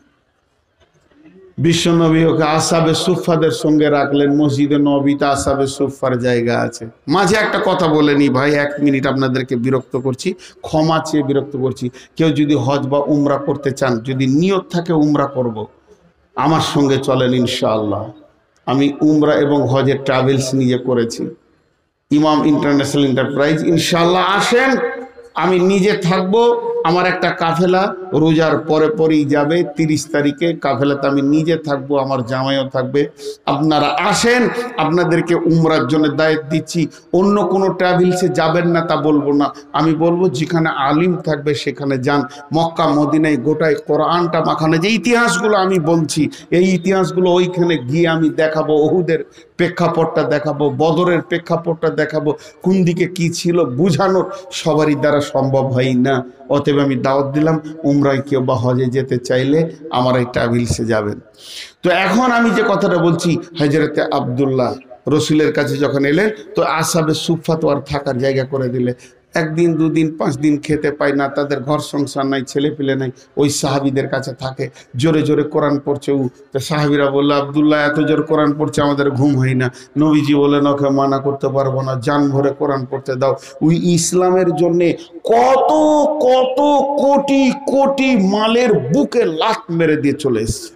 বিশ্বনবী ওকে আসহাবে সুফফাদের সঙ্গে রাখলেন, মসজিদে নববীতে আসহাবে সুফফার জায়গা আছে। মাঝে একটা কথা বলে নি ভাই, এক মিনিট আপনাদেরকে বিরক্ত করছি, ক্ষমা চেয়ে বিরক্ত করছি। কেউ যদি হজ বা উমরা করতে চান, যদি নিয়ত থাকে উমরা করব, আমার সঙ্গে চলেন ইনশাআল্লাহ। আমি উমরা এবং হজের ট্রাভেলস নিয়ে করেছি, ইমাম ইন্টারন্যাশনাল এন্টারপ্রাইজ। ইনশাআল্লাহ আসেন, আমি নিজে থাকবো। আমার একটা কাফেলা রোজার পরে পরেই যাবে, তিরিশ তারিখে কাফেলাতে আমি নিজে থাকবো, আমার জামাইও থাকবে। আপনারা আসেন, আপনাদেরকে উমরার জন্য দায়িত্ব দিচ্ছি। অন্য কোনো ট্রাভেলসে যাবেন না তা বলবো না, আমি বলবো যেখানে আলিম থাকবে সেখানে যান। মক্কা মদিনায় গোটায় কোরআনটা মাখানো, যে ইতিহাসগুলো আমি বলছি এই ইতিহাসগুলো ওইখানে গিয়ে আমি দেখাবো। ওহুদের প্রেক্ষাপটটা দেখাবো, বদরের প্রেক্ষাপটটা দেখাবো, কোন দিকে কি ছিল বুঝানোর সবারই দ্বারা সম্ভব হয় না। অতএব আমি দাওয়াত দিলাম, উমরায় কেউ বা হজে যেতে চাইলে আমার এই ট্রাভেলসে যাবেন। তো এখন আমি যে কথাটা বলছি, হযরতে আব্দুল্লাহ রসুলের কাছে যখন এলেন তো আসহাবে সুফফা তো আর থাকার জায়গা করে দিলে। একদিন দুদিন পাঁচ দিন খেতে পায় না, তাদের ঘর সংসার নাই, ছেলে পেলে নাই, ওই সাহাবিদের কাছে থাকে। জোরে জোরে কোরআন পড়ছে ও, তো সাহাবিরা বললো আব্দুল্লাহ এত জোর কোরআন পড়ছে আমাদের ঘুম হয় না। নবীজি বললেন ওকে মানা করতে পারবো না, জান ভরে কোরআন পড়তে দাও। ওই ইসলামের জন্যে কত কত কোটি কোটি মালের বুকে লাত মেরে দিয়ে চলে এসছে।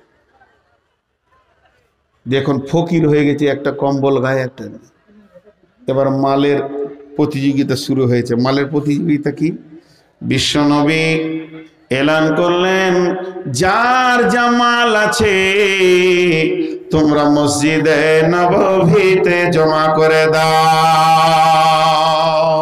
দেখুন ফকির হয়ে গেছে, একটা কম্বল গায়ে একটা। এবার মালের প্রতিযোগিতা শুরু হয়েছে। মালের প্রতিযোগিতা কি? বিশ্বনবী এলান করলেন, যার যা মাল আছে তোমরা মসজিদে নববীতে জমা করে দাও।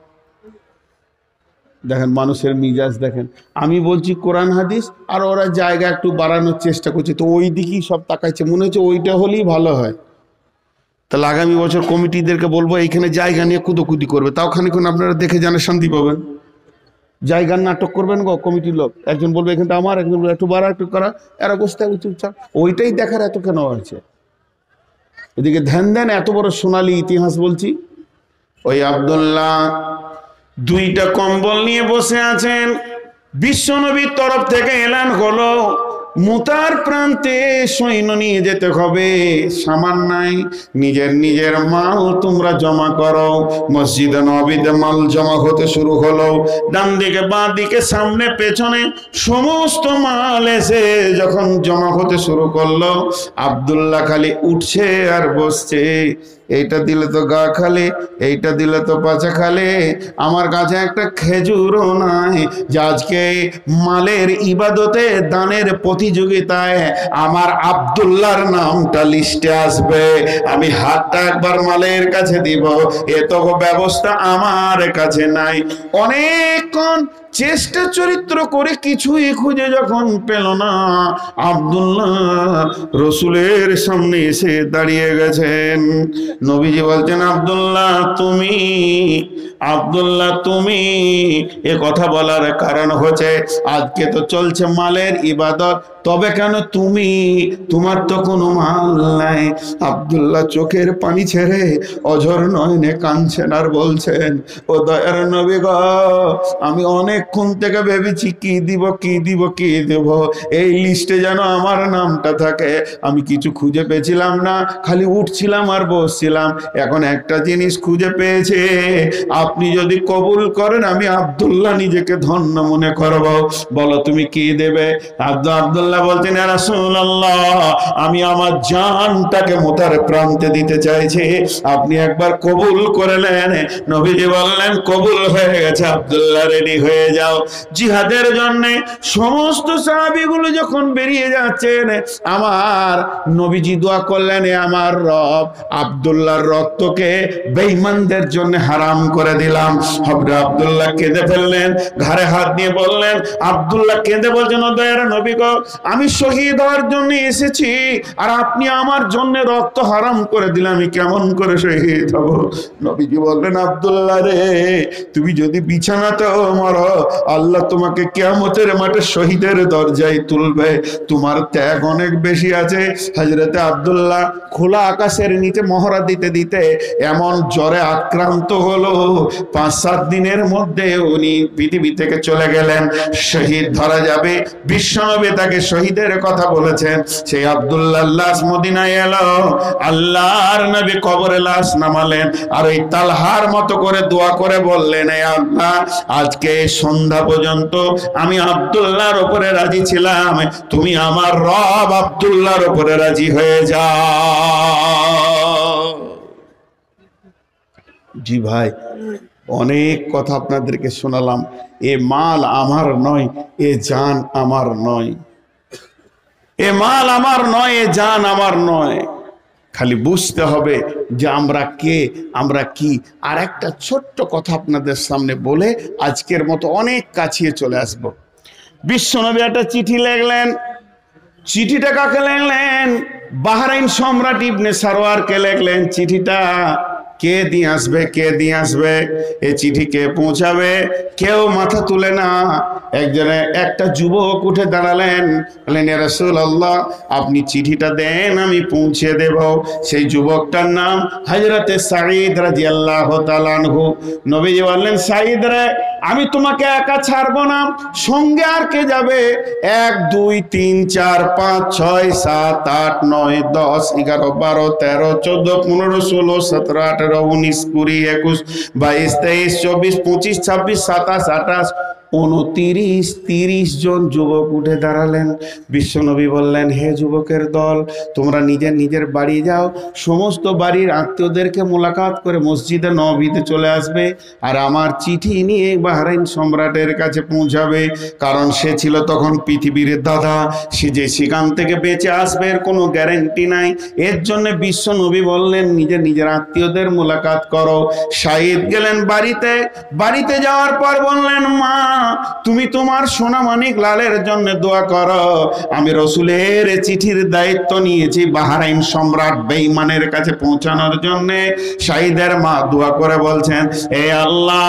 দেখেন মানুষের মিজাজ দেখেন। আমি বলছি কোরআন হাদিস, আর ওরা জায়গা একটু বাড়ানোর চেষ্টা করছে, তো ওই দিকেই সব তাকাইছে, মনে হচ্ছে ওইটা হলেই ভালো হয়। তাহলে আগামী বছর কমিটিদেরকে বলবো এইখানে জায়গা নিয়ে কুদোকুদি করবে, তাও খানিক্ষণ আপনারা দেখে জানে শান্তি পাবেন। জায়গার নাটক করবেন গো কমিটির লোক, একজন বলবে এখানটা আমার, একজন বলবে একটু বাড়া একটু করা, এরা বসতে হবে চুপচাপ। ওইটাই দেখার এত কেন হয়েছে? এদিকে ধ্যান দেন, এত বড় সোনালী ইতিহাস বলছি। ওই আব্দুল্লাহ দুইটা কম্বল নিয়ে বসে আছেন। বিশ্বনবীর তরফ থেকে এলান হলো, মুতার প্রান্তে সৈন্য নিয়ে যেতে হবে, সামান নাই, নিজের নিজের মাল তোমরা জমা করো। মসজিদে নববীতে মাল জমা হতে শুরু হলো। ডান দিকে বাঁ দিকে সামনে পেছনে সমস্ত মাল এসে যখন জমা হতে শুরু করলো, আব্দুল্লাহ খালি উঠছে আর বসছে। এইটা দিলে তো গা খালে, এইটা দিলে তো পাছা খালে, আমার কাছে একটা খেজুরও নাই যে আজকে মালের ইবাদতে দানের প্রতিযোগিতায় আমার আব্দুল্লাহর নামটা লিস্টে আসবে, আমি হাতটা একবার মালের কাছে দিব, এ তো ব্যবস্থা আমার কাছে নাই। অনেকক্ষণ চেষ্টা চরিত্র করে কিছুই খুঁজে যখন পেল না, আব্দুল্লাহ রসুলের সামনে এসে দাঁড়িয়ে গেছেন। নবীজি বলছেন আব্দুল্লাহ তুমি, আব্দুল্লাহ তুমি। এ কথা বলার কারণ হচ্ছে আজকে তো চলছে মালের ইবাদত, তবে কেন তুমি? তোমার তো কোনো মাল নাই। আব্দুল্লাহ চোখের পানি ছেড়ে অঝর নয়নে কাঁদছেন আর বলছেন, ও দয়ার নবী গো, আমি অনেকক্ষণ থেকে ভেবেছি কি দিব কি দিব কি দেব, এই লিস্টে যেন আমার নামটা থাকে। আমি কিছু খুঁজে পেয়েছিলাম না, খালি উঠছিলাম আর বসছিলাম। এখন একটা জিনিস খুঁজে পেয়েছে, আপনি যদি কবুল করেন আমি আব্দুল্লাহ নিজেকে ধন্য মনে করব। বলো তুমি কি দেবে? আব্দুল আব্দুল্লাহ বলছেন, ইয়া রাসূলুল্লাহ, আমি আমার জানটাকে মুতার প্রান্তে দিতে চাইছি, আপনি একবার কবুল করে নেন। নবীজি বললেন কবুল হয়ে গেছে, আব্দুল্লাহ রেডি হয়ে যাও জিহাদের জন্য। সমস্ত সাহাবীগুলো যখন বেরিয়ে যাচ্ছেন, আমার নবীজি দোয়া করলেন, আমার রব আব্দুল্লাহর রক্তকে বেঈমানদের জন্য হারাম করে দিলাম। হযরত আব্দুল্লাহ কেঁদে ফেললেন, ঘাড়ে হাত দিয়ে বললেন, আব্দুল্লাহ কেঁদে বলছেন, ও দয়ার নবী গো, আমি শহীদ হওয়ার জন্য এসেছি, আর আপনি আমার জন্য রক্ত হারাম করে দিলেন, আমি কেমন করে শহীদ হব? নবীজি বললেন, আব্দুল্লাহ রে, তুমি যদি বিছানাতেও মরো, আল্লাহ তোমাকে কিয়ামতের মাঠে শহীদের দরজায় তুলবে, তোমার ত্যাগ অনেক বেশি আছে। হযরত আব্দুল্লাহ খোলা আকাশের নিচে মহড়া দিতে দিতে এমন জ্বরে আক্রান্ত হলো, পাঁচ সাত দিনের মধ্যে উনি পৃথিবী থেকে চলে গেলেন। শহীদ ধরা যাবে, বিশ্বনবী তাকে শহীদের কথা বলেছেন। সেই আব্দুল্লাহ লাশ মদিনায় এলো, আল্লাহর নবী কবরে লাশ নামালেন, আর ওই তালহার মতো করে দোয়া করে বললেন, হে আল্লাহ, আজকে সন্ধ্যা পর্যন্ত আমি আব্দুল্লাহর উপরে রাজি ছিলাম, তুমি আমার রব আব্দুল্লাহর উপরে রাজি হয়ে যাও। জি ভাই, অনেক কথা আপনাদেরকে শোনালাম। এ মাল আমার নয়, এ জান আমার নয়, এ মাল আমার নয়, এ জান আমার নয়। খালি বুঝতে হবে যে আমরা কে, আমরা কি। আর একটা ছোট্ট কথা আপনাদের সামনে বলে আজকের মতো অনেক কাছিয়ে চলে আসব। বিশ্বনবী একটা চিঠি লিখলেন। চিঠিটা কাকে লিখলেন? বাহরাইন সম্রাট ইবনে সারওয়ারকে লিখলেন। চিঠিটা কে দিয়ে আসবে, কে দিয়ে আসবে, এই চিঠি কে পৌঁছাবে? কেউ মাথা তুলে না। একজনে একটা যুবক উঠে দাঁড়ালেন, বললেন, ইয়া রাসূলুল্লাহ, আপনি চিঠিটা দেন, আমি পৌঁছে দেব। সেই যুবকটার নাম হযরতে সাঈদ রাদিয়াল্লাহু তাআলা আনহু। নবীজি বললেন, সাঈদ রে, আমি তোমাকে একা ছাড়বো না, সঙ্গে আর কে যাবে? এক দুই তিন চার পাঁচ ছয় সাত আট নয় দশ এগারো বারো তেরো চোদ্দ পনেরো ষোলো সতেরো আঠারো উনিশ কুড়ি একুশ বাইশ তেইশ চব্বিশ পঁচিশ ছাব্বিশ সাতাশ আঠাশ উনতিরিশ তিরিশ জন যুবক উঠে দাঁড়ালেন। বিশ্বনবী বললেন, হে যুবকের দল, তোমরা নিজের নিজের বাড়ি যাও, সমস্ত বাড়ির আত্মীয়দেরকে মোলাকাত করে মসজিদে নববীতে চলে আসবে, আর আমার চিঠি নিয়ে বাহরাইন সম্রাটের কাছে পৌঁছাবে। কারণ সে ছিল তখন পৃথিবীর দাদা, সে যে সেখান থেকে বেঁচে আসবে এর কোনো গ্যারেন্টি নাই। এর জন্য বিশ্বনবী বললেন, নিজের নিজের আত্মীয়দের মোলাকাত করো। সাঈদ গেলেন বাড়িতে। বাড়িতে যাওয়ার পর বললেন, মা, তুমি তোমার সোনা মানিক লালের জন্য দোয়া করো, আমি রসুলের চিঠির দায়িত্ব নিয়েছি বাহরাইন সম্রাট বেঈমানের কাছে পৌঁছানোর জন্য। সাঈদের মা দোয়া করে বলছেন, হে আল্লাহ,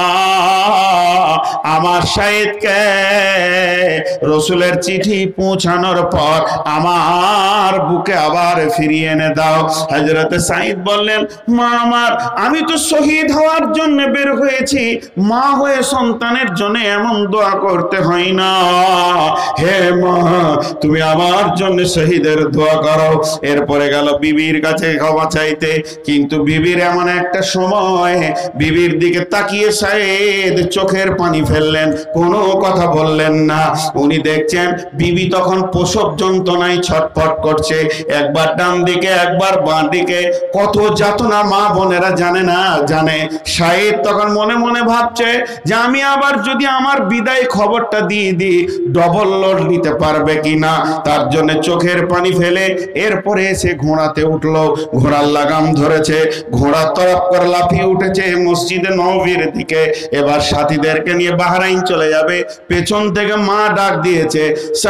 আমার সাঈদকে রসুলের চিঠি পৌঁছানোর পর আমার বুকে আবার ফিরিয়ে এনে দাও। হযরতে সাঈদ বললেন, মা আমার, আমি তো শহীদ হওয়ার জন্য বের হয়েছি, মা হয়ে সন্তানের জন্য এমন দোয়া করতে হয় না। হে মা, তুমি আমার জন্য শহীদের দোয়া করো। এরপরে গেল বিবির কাছে ক্ষমা চাইতে, কিন্তু বিবির এমন একটা সময়, বিবির দিকে তাকিয়ে সাঈদ চোখের পানি ফেললেন, কোনো কথা বললেন না। উনি দেখছেন বিবি তখন প্রসব যন্ত্রণায় ছটফট করছে, একবার ডান দিকে একবার বাঁ দিকে, কত যাতনা মা বোনেরা জানে না জানে। সাঈদ তখন মনে মনে ভাবছে যে আমি আবার যদি আমার বিদায় খবরটা দিয়ে দিই, ডবল লোড নিতে পারবে কিনা। তার জন্য চোখের পানি ফেলে এরপরে এসে ঘোড়াতে উঠলো, ঘোড়ার লাগাম ধরেছে, ঘোড়া তরফ করে লাফিয়ে উঠেছে মসজিদে নববীর দিকে। এবার সাথীদেরকে নিয়ে বাহরাইন চলে যাবে। পেছন থেকে মা ডাক দিয়েছে,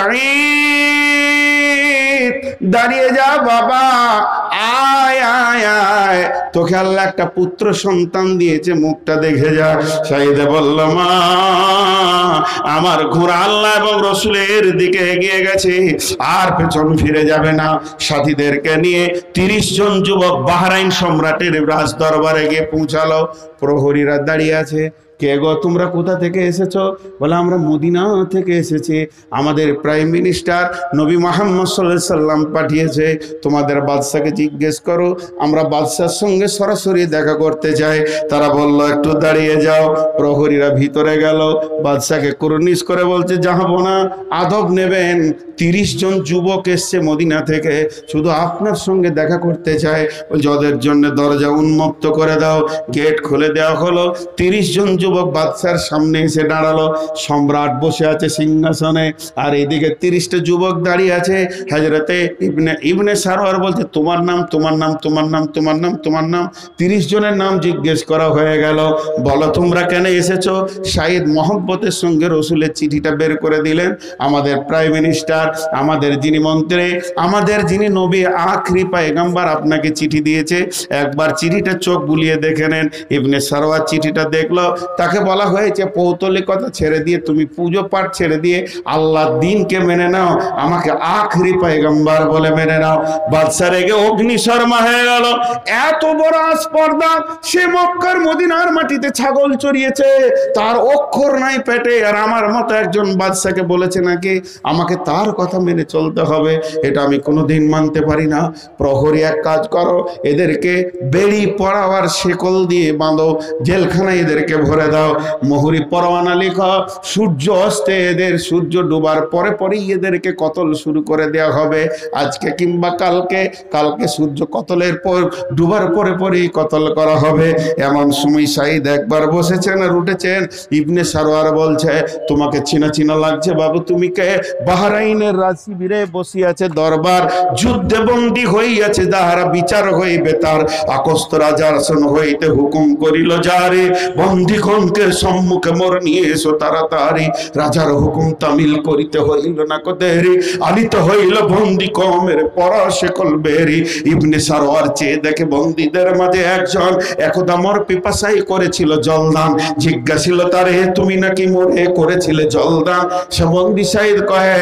সাঈদ, দাঁড়িয়ে যা বাবা, আয় আয় আয়, তোকে আল্লাহ একটা পুত্র সন্তান দিয়েছে, মুখটা দেখে যা। সাঈদে বলল, মা, আমার ঘোড়া আল্লাহ এবং রসুলের দিকে এগিয়ে গেছে, আর পেছন ফিরে যাবে না। সাথীদেরকে নিয়ে তিরিশ জন যুবক বাহরাইন সম্রাটের রাজ দরবারে গিয়ে পৌঁছালো। প্রহরীরা দাঁড়িয়ে আছে। কে গো, তোমরা কোথা থেকে এসেছো? বলে, আমরা মদিনা থেকে এসেছি, আমাদের প্রাইম মিনিস্টার নবী মুহাম্মদ সাল্লাল্লাহু আলাইহি সাল্লাম পাঠিয়েছে, তোমাদের বাদশাকে জিজ্ঞেস করো, আমরা বাদশার সঙ্গে সরাসরি দেখা করতে চাই। তারা বলল, একটু দাঁড়িয়ে যাও। প্রহরীরা ভিতরে গেল, বাদশাকে কুরনিশ করে বলছে, জাহাপনা, আদব নেবেন, তিরিশ জন যুবক এসছে মদিনা থেকে, শুধু আপনার সঙ্গে দেখা করতে চায়, যাদের জন্য দরজা উন্মুক্ত করে দাও। গেট খুলে দেওয়া হলো। তিরিশ জন যুবক যুবক বাদশার সামনে এসে দাঁড়ালো। সম্রাট বসে আছে সিংহাসনে, আর এদিকে তিরিশটা যুবক দাঁড়িয়ে আছে। হযরতে ইবনে ইবনে সারওয়ার বলছে, তোমার নাম, তোমার নাম, তোমার নাম, তোমার নাম, তোমার নাম। তিরিশ জনের নাম জিজ্ঞেস করা হয়ে গেল। বলো তোমরা কেন এসেছো? শাহিদ মহব্বতের সঙ্গে রসুলের চিঠিটা বের করে দিলেন। আমাদের প্রাইম মিনিস্টার, আমাদের যিনি মন্ত্রী, আমাদের যিনি নবী আখরি পয়গম্বর আপনাকে চিঠি দিয়েছে, একবার চিঠিটা চোখ বুলিয়ে দেখে নেন। ইবনে সারওয়ার চিঠিটা দেখলো। তাকে বলা হয়েছে, পৌতলিকতা ছেড়ে দিয়ে, তুমি পুজো পাঠ ছেড়ে দিয়ে আল্লাহর দ্বীনকে মেনে নাও, আমাকে আখরি পয়গম্বর বলে মেনে নাও। বাদশা রেগে অগ্নিশর্মা হয়ে গেল। এত বড় স্পর্ধা! সে মক্কার মদিনার মাটিতে ছাগল চড়িয়েছে, তার অক্ষর নাই পেটে, আর আমার মতো একজন বাদশাকে বলেছে নাকি আমাকে তার কথা মেনে চলতে হবে। এটা আমি কোনোদিন মানতে পারি না। প্রহরী, এক কাজ করো, এদেরকে বেড়ি পড়াবার শেকল দিয়ে বাঁধো, জেলখানায় এদেরকে ভরে দাও। মুহুরি পরোয়ানা লিখো, সূর্য অস্তে এদের, সূর্য ডুবার পরে পরেই এদেরকে কতল শুরু করে দেওয়া হবে। আজকে কিংবা কালকে, কালকে সূর্য কতলের পর ডুবার পরে পরেই কতল করা হবে। এমন সময় শাহিদ একবার বসেছেন আর উঠেছেন। ইবনে সারওয়ার বলছে, তোমাকে চিনা চিনা লাগছে বাবু, তুমি কে? বাহরাইনের রাজশিবিরে বসিয়াছে দরবার, যুদ্ধে বন্দী হইয়াছে যাহারা, বিচার হইবে তার। আকস্ত রাজার আসন হইতে হুকুম করিল যারে, বন্দীগণকে সম্মুখে মোর নিয়ে এসো তাড়াতাড়ি। রাজার হুকুম তামিল করিতে হইল না কো দেরি, আনিতে হইল বন্দী কমের পরা শেকল বেরি। ইবনে সারওয়ার চেয়ে দেখে বন্দীদের মাঝে একজন একদা মোর পিপাসাই করেছিল জলদান। জিজ্ঞাসিল তারে, তুমি নাকি মোরে করেছিলে জলদান? সে বন্দী শাহিদ কহে,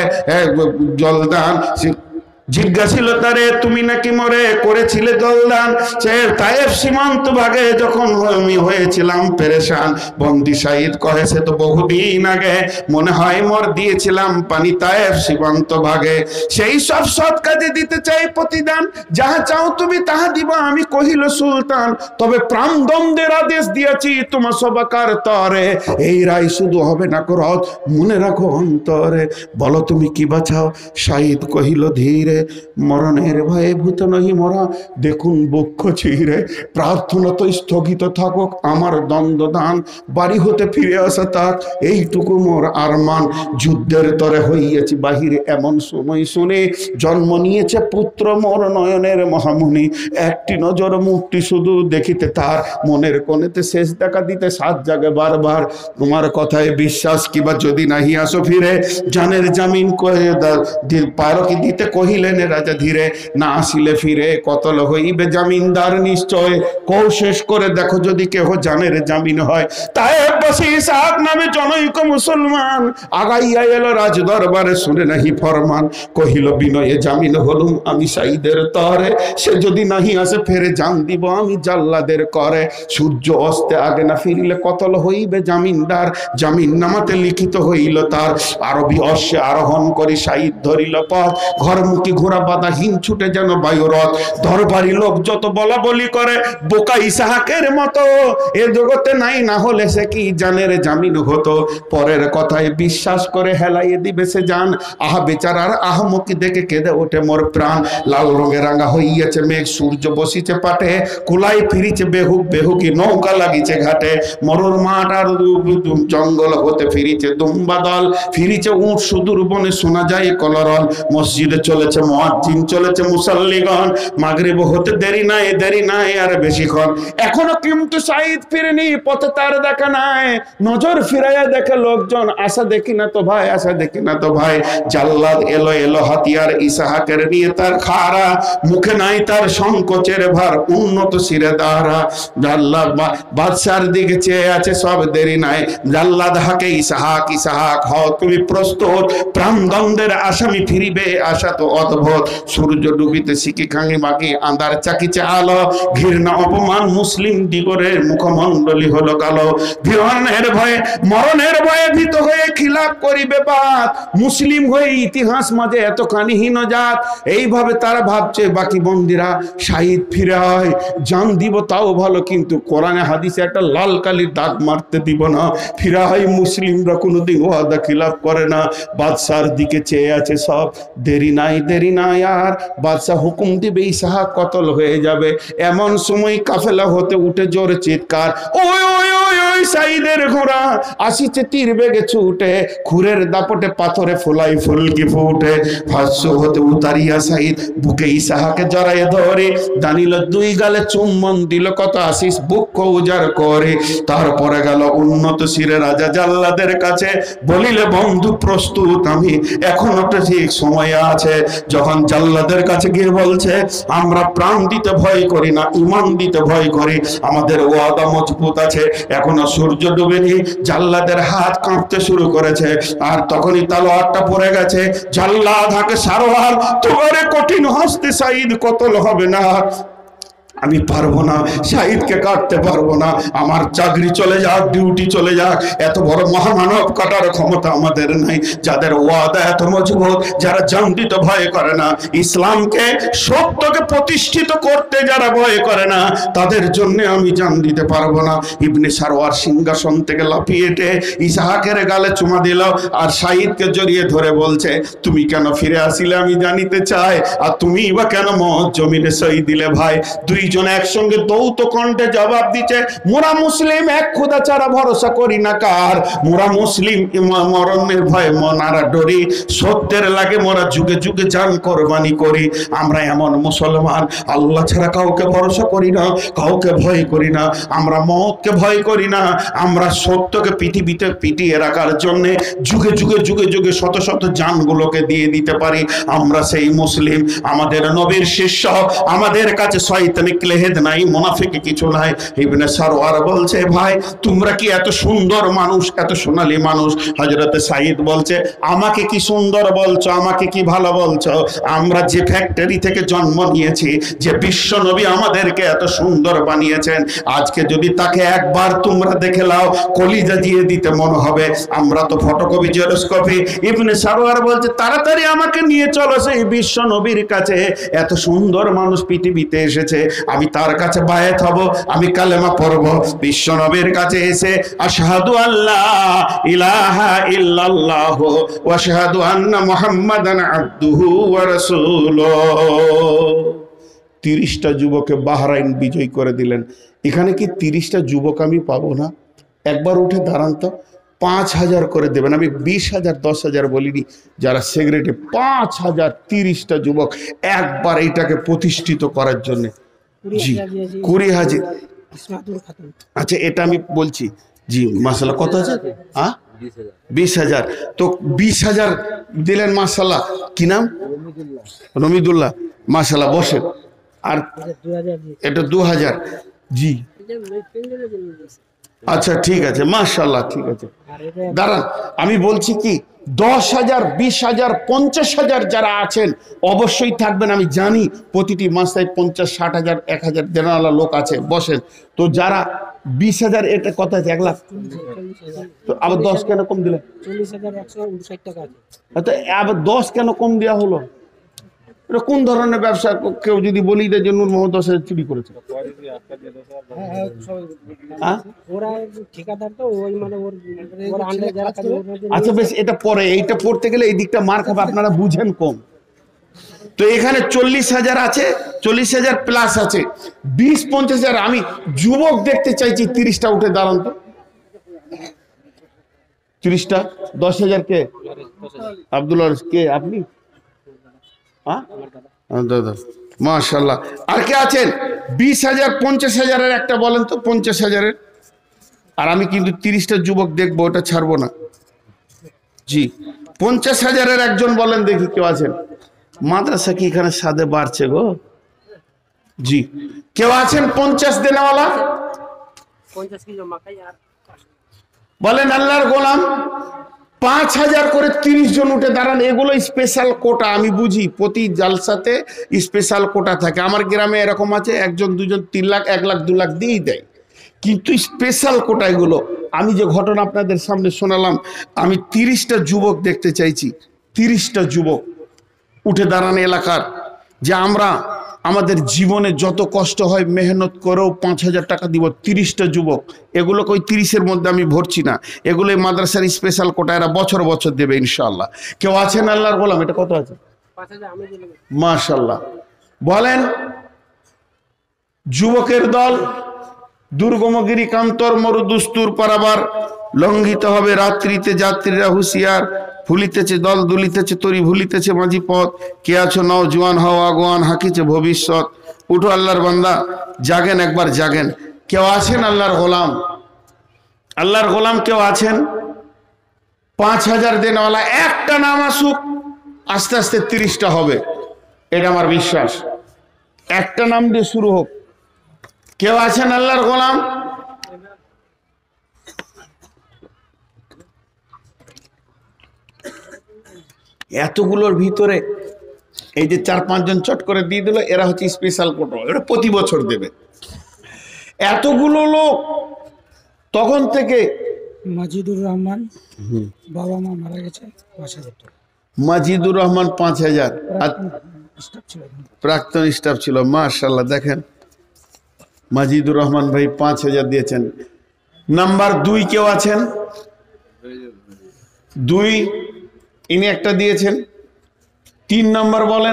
জলদান। জিজ্ঞাসিল তারে, তুমি নাকি মরে করেছিলে জলদান? সে তায়েফ সীমান্ত ভাগে যখন আমি হয়েছিলাম পেরেশান। বন্দি শাহিদ কহে, সে তো বহুদিন আগে, মনে হয় মোর দিয়েছিলাম পানি তায়েফ সীমান্ত ভাগে। সেই সব সৎ কাজে দিতে চাই প্রতিদান, যাহা চাও তুমি তাহা দিব আমি, কহিল সুলতান। তবে প্রাণদণ্ডের আদেশ দিয়েছি তোমার সবাকার তরে, এই রায় শুধু হবে না করত, মনে রাখো অন্তরে। বলো তুমি কি বাঁচাও? শাহিদ কহিল ধীরে, মরণের ভয়ে ভূত নহি মরা, দেখুন বক্ষ ছিঁড়ে। প্রার্থনা তো স্থগিত থাকুক, আমার দ্বন্দ্বদান, বাড়ি হতে ফিরে আসা তাক, এইটুকু মোর আরমান। যুদ্ধের তরে হইয়াছি বাহিরে, এমন সময় শুনে জন্ম নিয়েছে পুত্র মোর নয়নের মহামুনি। একটি নজর মুক্তি শুধু দেখিতে তার, মনের কোণেতে শেষ দেখা দিতে সাত জাগে বারবার। তোমার কথায় বিশ্বাস কিবা যদি নাহি আসো ফিরে, জানের জামিন কহে পারকি দিতে কহিলেন রাজা ধীরে। না আসিলে ফিরে কতল হইবে জামিনদার নিশ্চয়, কৌ শেষ করে দেখো যদি কেহ জানের জামিন হয়। তাই বসে ইসহাক নামে জনৈক মুসলমান, আগাইয়া এলো রাজ দরবারে, শুনে নাহি ফরমান। কহিল বিনয়ে জামিন হলুম আমি শাহিদের তরে, সে যদি নাহি আসে ফেরে জান দিব আমি জাল্লাদের করে। সূর্য অস্তে আগে না ফিরিলে কতল হইবে জামিনদার, জামিন নামাতে লিখিত হইল তার। আরবি অশ্বে আরোহণ করি শাহিদ ধরিল পথ, ঘরমুখী ঘোড়া বাঁধা হিম ছুটে যেন বায়ুরথ। দরবারি লোক যত বলা বলি করে, বোকা ইসহাকের মতো, এ জগতে নাই না হলে সে কি জানের জামিন হতো। পরের কথায় বিশ্বাস করে হেলাইয়ে দিবে সে জান, আহা বেচারার আহমকি দেখে কেঁদে ওঠে মোর প্রাণ। লাল রঙে রাঙা হইয়াছে মেঘ, সূর্য বসিছে পাটে, কুলাই ফিরিছে বেহুক বেহুকি, নৌকা লাগিছে ঘাটে। মরুর মাঠ আর জঙ্গল হতে ফিরিছে দুম্বা দল, ফিরিছে উঠ সুদূর বনে, শোনা যায় কলরল। মসজিদে চলেছে মুয়াজ্জিন, চলেছে মুসাল্লিগণ, মাগরিব হতে দেরি নাই, দেরি নাই আর বেশিক্ষণ। এখনো কিন্তু শাহিদ ফিরেনি, পথে তার দেখা নাই। নজর ফিরাইয়া দেখে লোকজন, আশা দেখি না তো ভাই, আশা দেখি না তো ভাই। জাল্লাদ এলো এলো হাতিয়ার, ইসহাকের নিয়ে তার খাড়া, মুখে নাই তার সংকোচের ভার, উন্নত শিরে দাঁড়া। জাল্লাদ বাদশার দিকে চেয়ে আছে, সব দেরি নাই। জাল্লাদ হাকে, ইসহাক ইসহাক হও তুমি প্রস্তুত, প্রাণদণ্ডের আসামি ফিরিবে, আশা তো অদ্ভুত। সূর্য ডুবিতে শিকি খাঙি বাকি, আন্ধার চাকিছে আলো, ঘৃণা অপমান মুসলিম দিগরের মুখমণ্ডলী হলো কালো। বিরণের ভয়ে মরণের ভয়ে ভীত হয়ে খিলাপ করিবে বাত, মুসলিম হয়ে ইতিহাস মাঝে এত কানিহীন জাত। এইভাবে তারা ভাবছে বাকি বন্দিরা, শাহিদ ফিরে হয়, জান দিব তাও ভালো, কিন্তু কোরআনে হাদিসে একটা লাল কালির দাগ মারতে দিব না। ফিরা হয় মুসলিমরা কোনোদিন ওয়াদা খিলাপ করে না। বাদশার দিকে চেয়ে আছে সব, দেরি নাই দেরি দেরি না আর, বাদশাহ হুকুম দিবে ইসহাক কতল হয়ে যাবে। এমন সময় কাফেলা হতে উঠে জোরে চিৎকার, ওই ওই ওই ওই সাইদের ঘোড়া আসিছে তীর বেগে ছুটে, খুরের দাপটে পাথরে ফোলাই ফুলকি ফুটে। হাস্য হতে উতারিয়া সাইদ বুকে ইসহাকে জড়াইয়ে ধরে, দানিল দুই গালে চুম্বন দিল, কত আসিস বুক উজাড় করে। তারপরে গেল উন্নত শিরে রাজা জাল্লাদের কাছে, বলিলে বন্ধু প্রস্তুত আমি, এখনো তো ঠিক সময় আছে। যখন জাল্লাদের কাছে গিয়ে বলছে, আমরা প্রাণ দিতে ভয় করি না, ইমান দিতে ভয় করি, আমাদের ওয়াদা মজবুত আছে, এখনো সূর্য ডুবেনি। জাল্লাদের হাত কাঁপতে শুরু করেছে, আর তখনই তালোয়ারটা পড়ে গেছে। জাল্লাদ হাকে সারোয়ার, তোমারে কঠিন হস্তে সাইদ কতল হবে না, আমি পারবো না, শাহিদকে কাটতে পারবো না, আমার চাকরি চলে যাক, ডিউটি চলে যাক, এত বড় মহামানব কাটার ক্ষমতা আমাদের নাই। যাদের ওয়াদা এত মজবুত, যারা জান দিতে ভয় করে না, ইসলামকে সত্যকে প্রতিষ্ঠিত করতে যারা ভয় করে না, তাদের জন্য আমি জান দিতে পারবো না। ইবনে সারওয়ার সিংহাসন থেকে লাফিয়ে এটে ইসহাকের গালে চুমা দিল, আর শাহিদকে জড়িয়ে ধরে বলছে, তুমি কেন ফিরে আসিলে আমি জানিতে চাই, আর তুমি বা কেন মত জমিনে সই দিলে ভাই। দুই জন একসঙ্গে দৌত কণ্ঠে জবাব দিচ্ছে, মোরা মুসলিম এক খোদা ছাড়া ভরসা করি না কার, মোরা মুসলিম মরণের ভয়ে মনারা ডরি, সত্যের লাগে মোরা যুগে যুগে জান কোরবানি করি। আমরা এমন মুসলমান, আল্লাহ ছাড়া কাউকে ভরসা করি না, কাউকে ভয় করি না, আমরা মতকে ভয় করি না, আমরা সত্যকে পৃথিবীতে পিটিয়ে রাখার জন্য যুগে যুগে যুগে যুগে শত শত জানগুলোকে দিয়ে দিতে পারি। আমরা সেই মুসলিম, আমাদের নবীর শিষ্য, আমাদের কাছে শয়তানি লেহেদ নাই, মুনাফিকি কিছু নাই। ইবনে সারওয়ার বলছে, ভাই তোমরা কি এত সুন্দর মানুষ, এত সোনালী মানুষ? হযরতে সাইদ বলছে, আমাকে কি সুন্দর বলছো, আমাকে কি ভালো বলছো? আমরা যে ফ্যাক্টরি থেকে জন্ম নিয়েছি, যে বিশ্ব নবী আমাদেরকে এত সুন্দর বানিয়েছেন, আজকে যদি তাকে একবার তোমরা দেখে লাও, কলিজা দিয়ে দিতে মনে হবে। আমরা তো ফটোকপি জেরক্স কপি। ইবনে সারওয়ার বলছে, তাড়াতাড়ি আমাকে নিয়ে চলো সেই বিশ্ব নবীর কাছে, এত সুন্দর মানুষ পৃথিবীতে এসেছে, আমি তার কাছে বায়াত হব, আমি কালেমা পড়ব। বিশ্ব নবীর কাছে এসে আশহাদু আল্লাহ ইলাহা ইল্লাল্লাহ ওয়া আশহাদু আন্না মুহাম্মাদান আবদুহু ওয়া রাসূলুহু। তিরিশটা যুবককে বাহরাইন বিজয় করে দিলেন। এখানে কি তিরিশটা যুবক আমি পাবো না? একবার উঠে দাঁড়ান তো, পাঁচ হাজার করে দেবেন। আমি বিশ হাজার দশ হাজার বলিনি, যারা সেক্রেটারি, পাঁচ হাজার তিরিশটা যুবক একবার এইটাকে প্রতিষ্ঠিত করার জন্য। জি, কুড়ি হাজার। আচ্ছা, এটা আমি বলছি। জি, মাশাআল্লাহ। কত আছে? হ্যাঁ, বিশ হাজার। তো বিশ হাজার দিলেন, মাশাআল্লাহ। কি নাম? রমিদুল্লাহ। মাশাআল্লাহ, বসেন। আর এটা দু হাজার। জি, আচ্ছা ঠিক আছে, মাশাআল্লাহ, ঠিক আছে। দাঁড়ান, আমি বলছি কি, দশ হাজার, বিশ হাজার, পঞ্চাশ হাজার যারা আছেন অবশ্যই থাকবেন। আমি জানি প্রতিটি মাসায় পঞ্চাশ, ষাট হাজার, এক হাজার দেনাওয়ালা লোক আছে, বসেন। তো যারা বিশ হাজার, এটা কত আছে? এক লাখ। তো আবার দশ কেন কম দিলে? আবার দশ কেন কম দেওয়া হলো? এটা কোন ধরনের ব্যবসা? কেউ যদি বলি যে নূর মোহাম্মদ দশ হাজার চুরি করেছে, আচ্ছা বেশ, এটা পরে, এইটা পড়তে গেলে এই দিকটা মার খাবে, আপনারা বুঝেন কম। তো এখানে চল্লিশ হাজার আছে, চল্লিশ হাজার প্লাস আছে, বিশ পঞ্চাশ হাজার। আমি যুবক দেখতে চাইছি, তিরিশটা উঠে দাঁড়ান তো, তিরিশটা। দশ হাজার কে? আব্দুল কে? আপনি? দাদা, মাশাআল্লাহ। আর কে আছেন? বিশ হাজার, পঞ্চাশ হাজারের একটা বলেন তো, পঞ্চাশ হাজারের। আর আমি কিন্তু তিরিশটা যুবক দেখবো, ওটা ছাড়বো না। জি, পঞ্চাশ হাজারের একজন বলেন দেখি, কেউ আছেন? মাদ্রাসা কি এখানে সাদে বাড়ছে গো? জি, কেউ আছেন পঞ্চাশ দেনেওয়ালা? বলেন আল্লাহর গোলাম। পাঁচ হাজার করে তিরিশ জন উঠে দাঁড়ান। এগুলো স্পেশাল কোটা, আমি বুঝি প্রতি জালসাতে স্পেশাল কোটা থাকে। আমার গ্রামে এরকম আছে, একজন দুজন তিন লাখ, এক লাখ, দু লাখ দিয়েই দেয়, কিন্তু স্পেশাল কোটা এগুলো। আমি যে ঘটনা আপনাদের সামনে শোনালাম, আমি তিরিশটা যুবক দেখতে চাইছি, তিরিশটা যুবক উঠে দাঁড়ান এলাকার, যে আমরা আমাদের জীবনে যত কষ্ট হয় মেহনত করেও পাঁচ হাজার টাকা দিব। তিরিশটা যুবক, এগুলোকে ওই তিরিশের মধ্যে আমি ভরছি না, এগুলো মাদ্রাসার স্পেশাল কোটা, এরা বছর বছর দেবে ইনশাআল্লাহ। কেউ আছেন আল্লাহর গোলাম? এটা কত আছে? মাশাআল্লাহ। বলেন যুবকের দল দুর্গমগিরি কান্তর মরুদুস্তুর পারাবার লঙ্ঘিত হবে রাত্রিতে যাত্রীরা হুঁশিয়ার ভুলিতেছে দল দুলিতেছে তরি ভুলিতেছে মাঝি পথ কে আছো নাও জোয়ান হও আগুয়ান হাঁকিছে ভবিষ্যৎ। উঠো আল্লাহর বান্দা, জাগেন, একবার জাগেন। কেউ আছেন আল্লাহর গোলাম? আল্লাহর গোলাম কেউ আছেন? পাঁচ হাজার দেনওয়ালা একটা নাম আসুক, আস্তে আস্তে তিরিশটা হবে, এটা আমার বিশ্বাস। একটা নাম দিয়ে শুরু হোক। কেউ আছেন আল্লাহর গোলাম? এতগুলোর ভিতরে এই যে চার পাঁচজন চট করে দিয়ে দিল, এরা হচ্ছে স্পেশাল কোটা, এটা প্রতি বছর দেবে। এতগুলো লোক তখন থেকে মাজিদুর রহমান বাবা মা মারা গেছে পাঁচ হাজার টাকা। মাজিদুর রহমান পাঁচ হাজার প্রাক্তন স্টাফ ছিল। মাশাআল্লাহ, দেখেন মাজিদুর রহমান ভাই পাঁচ হাজার দিয়েছেন। নাম্বার দুই কেউ আছেন? দুই ইনি একটা দিয়েছেন। তিন নাম্বার বলেন।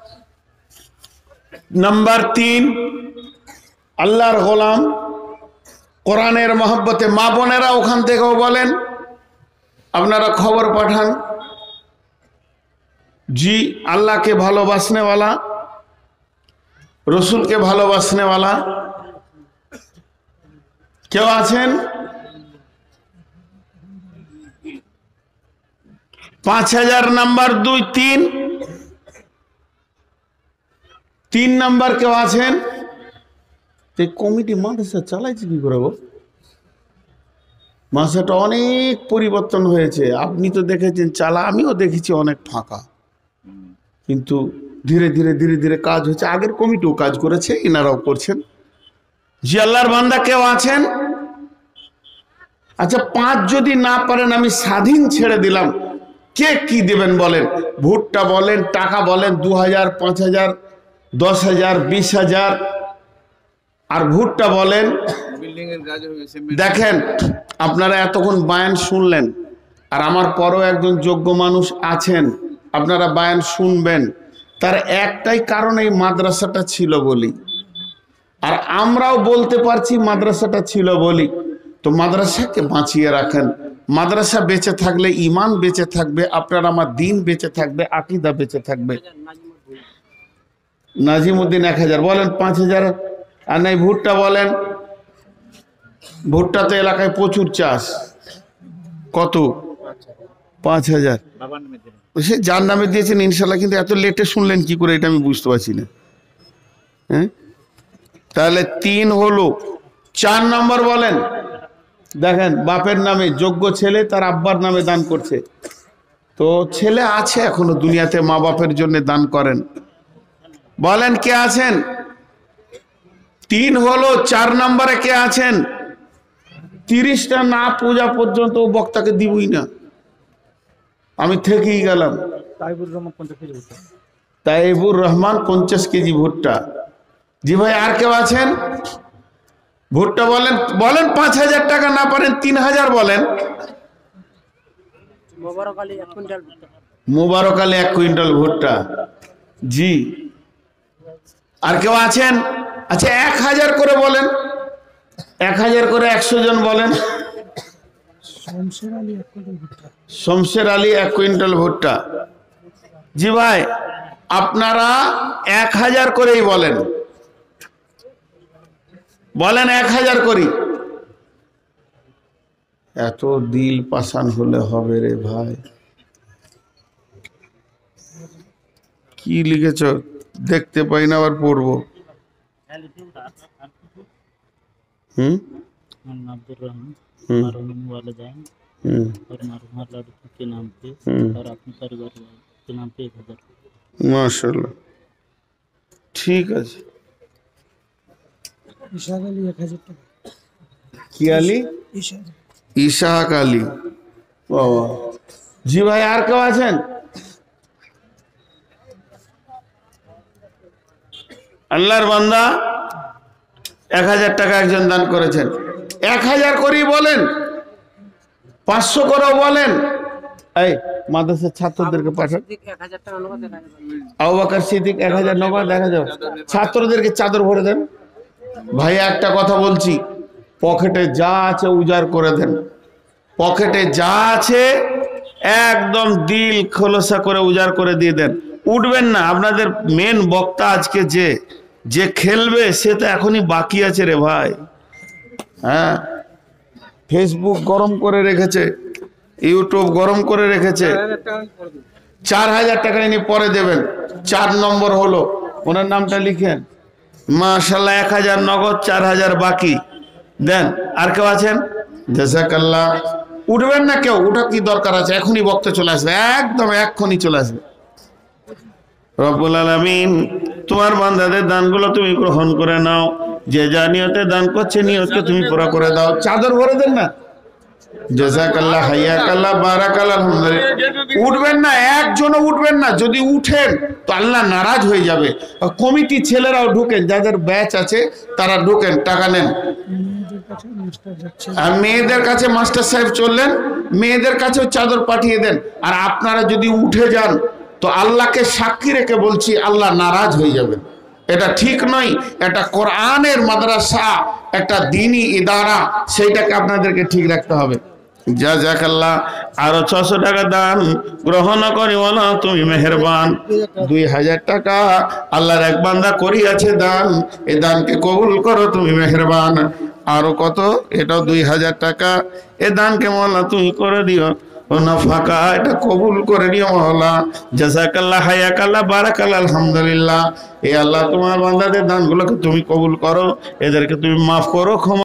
নাম্বার তিন আল্লাহর গোলাম কোরআনের মহব্বতে মা বোনেরা ওখান থেকেও বলেন, আপনারা খবর পাঠান। জি, আল্লাহকে ভালোবাসনেওয়ালা, রসুলকে ভালোবাসনেওয়ালা কেউ আছেন? পাঁচ হাজার নাম্বার দুই তিন তিন নাম্বার কেউ আছেন? কমিটি মাদ্রাসা চালাইছে কি করে গো? মাদ্রাসাটা অনেক পরিবর্তন হয়েছে, আপনি তো দেখেছেন চালা, আমিও দেখেছি অনেক ফাঁকা, কিন্তু ধীরে ধীরে ধীরে ধীরে কাজ হচ্ছে। আগের কমিটিও কাজ করেছে, এনারাও করছেন। জি আল্লাহর বান্দা কেউ আছেন? আচ্ছা, পাঁচ যদি না পারেন আমি স্বাধীন ছেড়ে দিলাম, কে কি দেবেন বলেন? ভুট্টা বলেন, টাকা বলেন, দু হাজার, পাঁচ হাজার, দশ হাজার, বিশ হাজার, আর ভুট্টা বলেন। দেখেন আপনারা এতক্ষণ বায়ান শুনলেন, আর আমার পরও একজন যোগ্য মানুষ আছেন, আপনারা বায়ান শুনবেন। তার একটাই কারণ এই মাদ্রাসাটা ছিল বলি, আর আমরাও বলতে পারছি মাদ্রাসাটা ছিল বলি। তো মাদ্রাসাকে বাঁচিয়ে রাখেন। মাদ্রাসা বেঁচে থাকলে ইমান বেঁচে থাকবে, আপনার আমার দিন বেঁচে থাকবে, আকীদা বেঁচে থাকবে। নাজিমউদ্দিন এক হাজার বলেন, পাঁচ হাজার। আর নাই ভুট্টা বলেন, ভুট্টা তো এলাকায় প্রচুর চাষ। কত? পাঁচ হাজার। সে যার নামে দিয়েছেন ইনশাল্লাহ, কিন্তু এত লেটে শুনলেন কি করে এটা আমি বুঝতে পারছি না। হ্যাঁ, তাহলে তিন হলো। চার নম্বর বলেন। দেখেন বাপের নামে যোগ্য ছেলে তার আব্বার নামে দান করছে, তো ছেলে আছে এখনো দুনিয়াতে, মা বাপের জন্য দান করেন। বলেন কে আছেন? তিন হলো। চার নম্বরে কে আছেন? তিরিশটা না পূজা পর্যন্ত বক্তাকে দিবই না, আমি থেকেই গেলাম। তাইবুর রহমান পঞ্চাশ কেজি ভুট্টা। তাইবুর রহমান পঞ্চাশ কেজি ভুট্টা। জি ভাই, আর কেউ আছেন? ভুট্টা বলেন, বলেন পাঁচ হাজার টাকা না পারেন তিন হাজার বলেন। মোবারক আলী এক কুইন্টাল ভুট্টা। মোবারক আলী এক কুইন্টাল ভুট্টা। জি, আর কেউ আছেন? আচ্ছা, এক হাজার করে বলেন, এক হাজার করে একশো জন বলেন। শমশের আলী এক কুইন্টাল ভুট্টা। শমশের আলী এক কুইন্টাল ভুট্টা। জি ভাই, আপনারা এক হাজার করেই বলেন, বলেন এক হাজার করি। এত দিল পাশান হলে হবে রে ভাই। কি লিখেছ দেখতে পাই না, আবার পড়বো। হুম अब्दुल रहमान मरहूम वालिदैन और मरहूम लड़की के नाम पे और अपने परिवार के नाम पे एक हजार। माशाल्लाह, ठीक আছে। ইশাক আলী এক হাজার টাকা। কি আলী? ইশাক ইশাক আলী। বাবা জি ভাই, আর কেউ আছেন? আল্লাহর বান্দা এক হাজার টাকা একজন দান করেছেন। এক হাজার করেই বলেন, পাঁচশো করেও বলেন, এই মাদ্রাসার ছাত্রদেরকে পাঠান। আবু বকর সিদ্দিক এক হাজার নগদ এক হাজার ছাত্রদেরকে চাদর ভরে দেন। ভাইয়া একটা কথা বলছি, পকেটে যা আছে উজাড় করে দেন। পকেটে যা আছে একদম দিল খোলসা করে উজাড় করে দিয়ে দেন। উঠবেন না। আপনাদের মেন বক্তা আজকে যে যে খেলবে সে তো এখনই বাকি আছে রে ভাই। হ্যাঁ, ফেসবুক গরম করে রেখেছে, ইউটিউব গরম করে রেখেছে। চার হাজার টাকা ইনি পরে দেবেন। চার নম্বর হলো, ওনার নামটা লিখেন। মাশাআল্লাহ, এক হাজার নগদ, চার হাজার বাকি দেন। আর কেউ আছেন? জাযাকাল্লাহ। উঠবেন না কেউ, উঠা কি দরকার আছে? এখনই বক্তা চলে আসবে, একদম এক্ষুনি চলে আসবে। রব্বুল আলামিন, তোমার বান্দাদের দানগুলো তুমি গ্রহণ করে নাও। যে যা নিয়তে দান করছে নিয়তকে তুমি পুরা করে দাও। চাদর ভরে দেন না। জাযাকাল্লাহ, হাইয়াকাল্লাহ, বারাকাল্লাহ, আলহামদুলিল্লাহ। উঠবেন না, একজনও উঠবেন না। যদি উঠেন তো আল্লাহ নারাজ হয়ে যাবে। কমিটি ছেলেরাও ঢুকেন, যাদের ব্যাচ আছে তারা ঢুকেন, টাকা নেন। আর মেয়েদের কাছে মাস্টার সাহেব চললেন, মেয়েদের কাছেও চাদর পাঠিয়ে দেন। আর আপনারা যদি উঠে যান তো আল্লাহকে সাক্ষী রেখে বলছি, আল্লাহ নারাজ হয়ে যাবেন। এটা ঠিক নয়। এটা কোরআনের মাদ্রাসা, একটা দ্বীনি ইদারা, সেইটাকে আপনাদেরকে ঠিক রাখতে হবে। জাযাকাল্লাহ। আরো ছশো টাকা দান গ্রহণ করি, বলো তুমি মেহেরবান। দুই হাজার টাকা আল্লাহর এক বান্দা করিয়াছে দান, এই দানকে কবুল করো, তুমি মেহেরবান। আরো কত? এটাও দুই হাজার টাকা। এ দানকে মওলা তুমি করে দিও, ও নাফাকা এটা কবুল করে নিও মওলা। জাযাকাল্লাহ, হায়াকাল্লাহ, বারাকাল্লাহ, আলহামদুলিল্লাহ। এ আল্লাহ, তোমার বান্দাদের দানগুলোকে তুমি কবুল করো, এদেরকে তুমি মাফ করো, ক্ষমা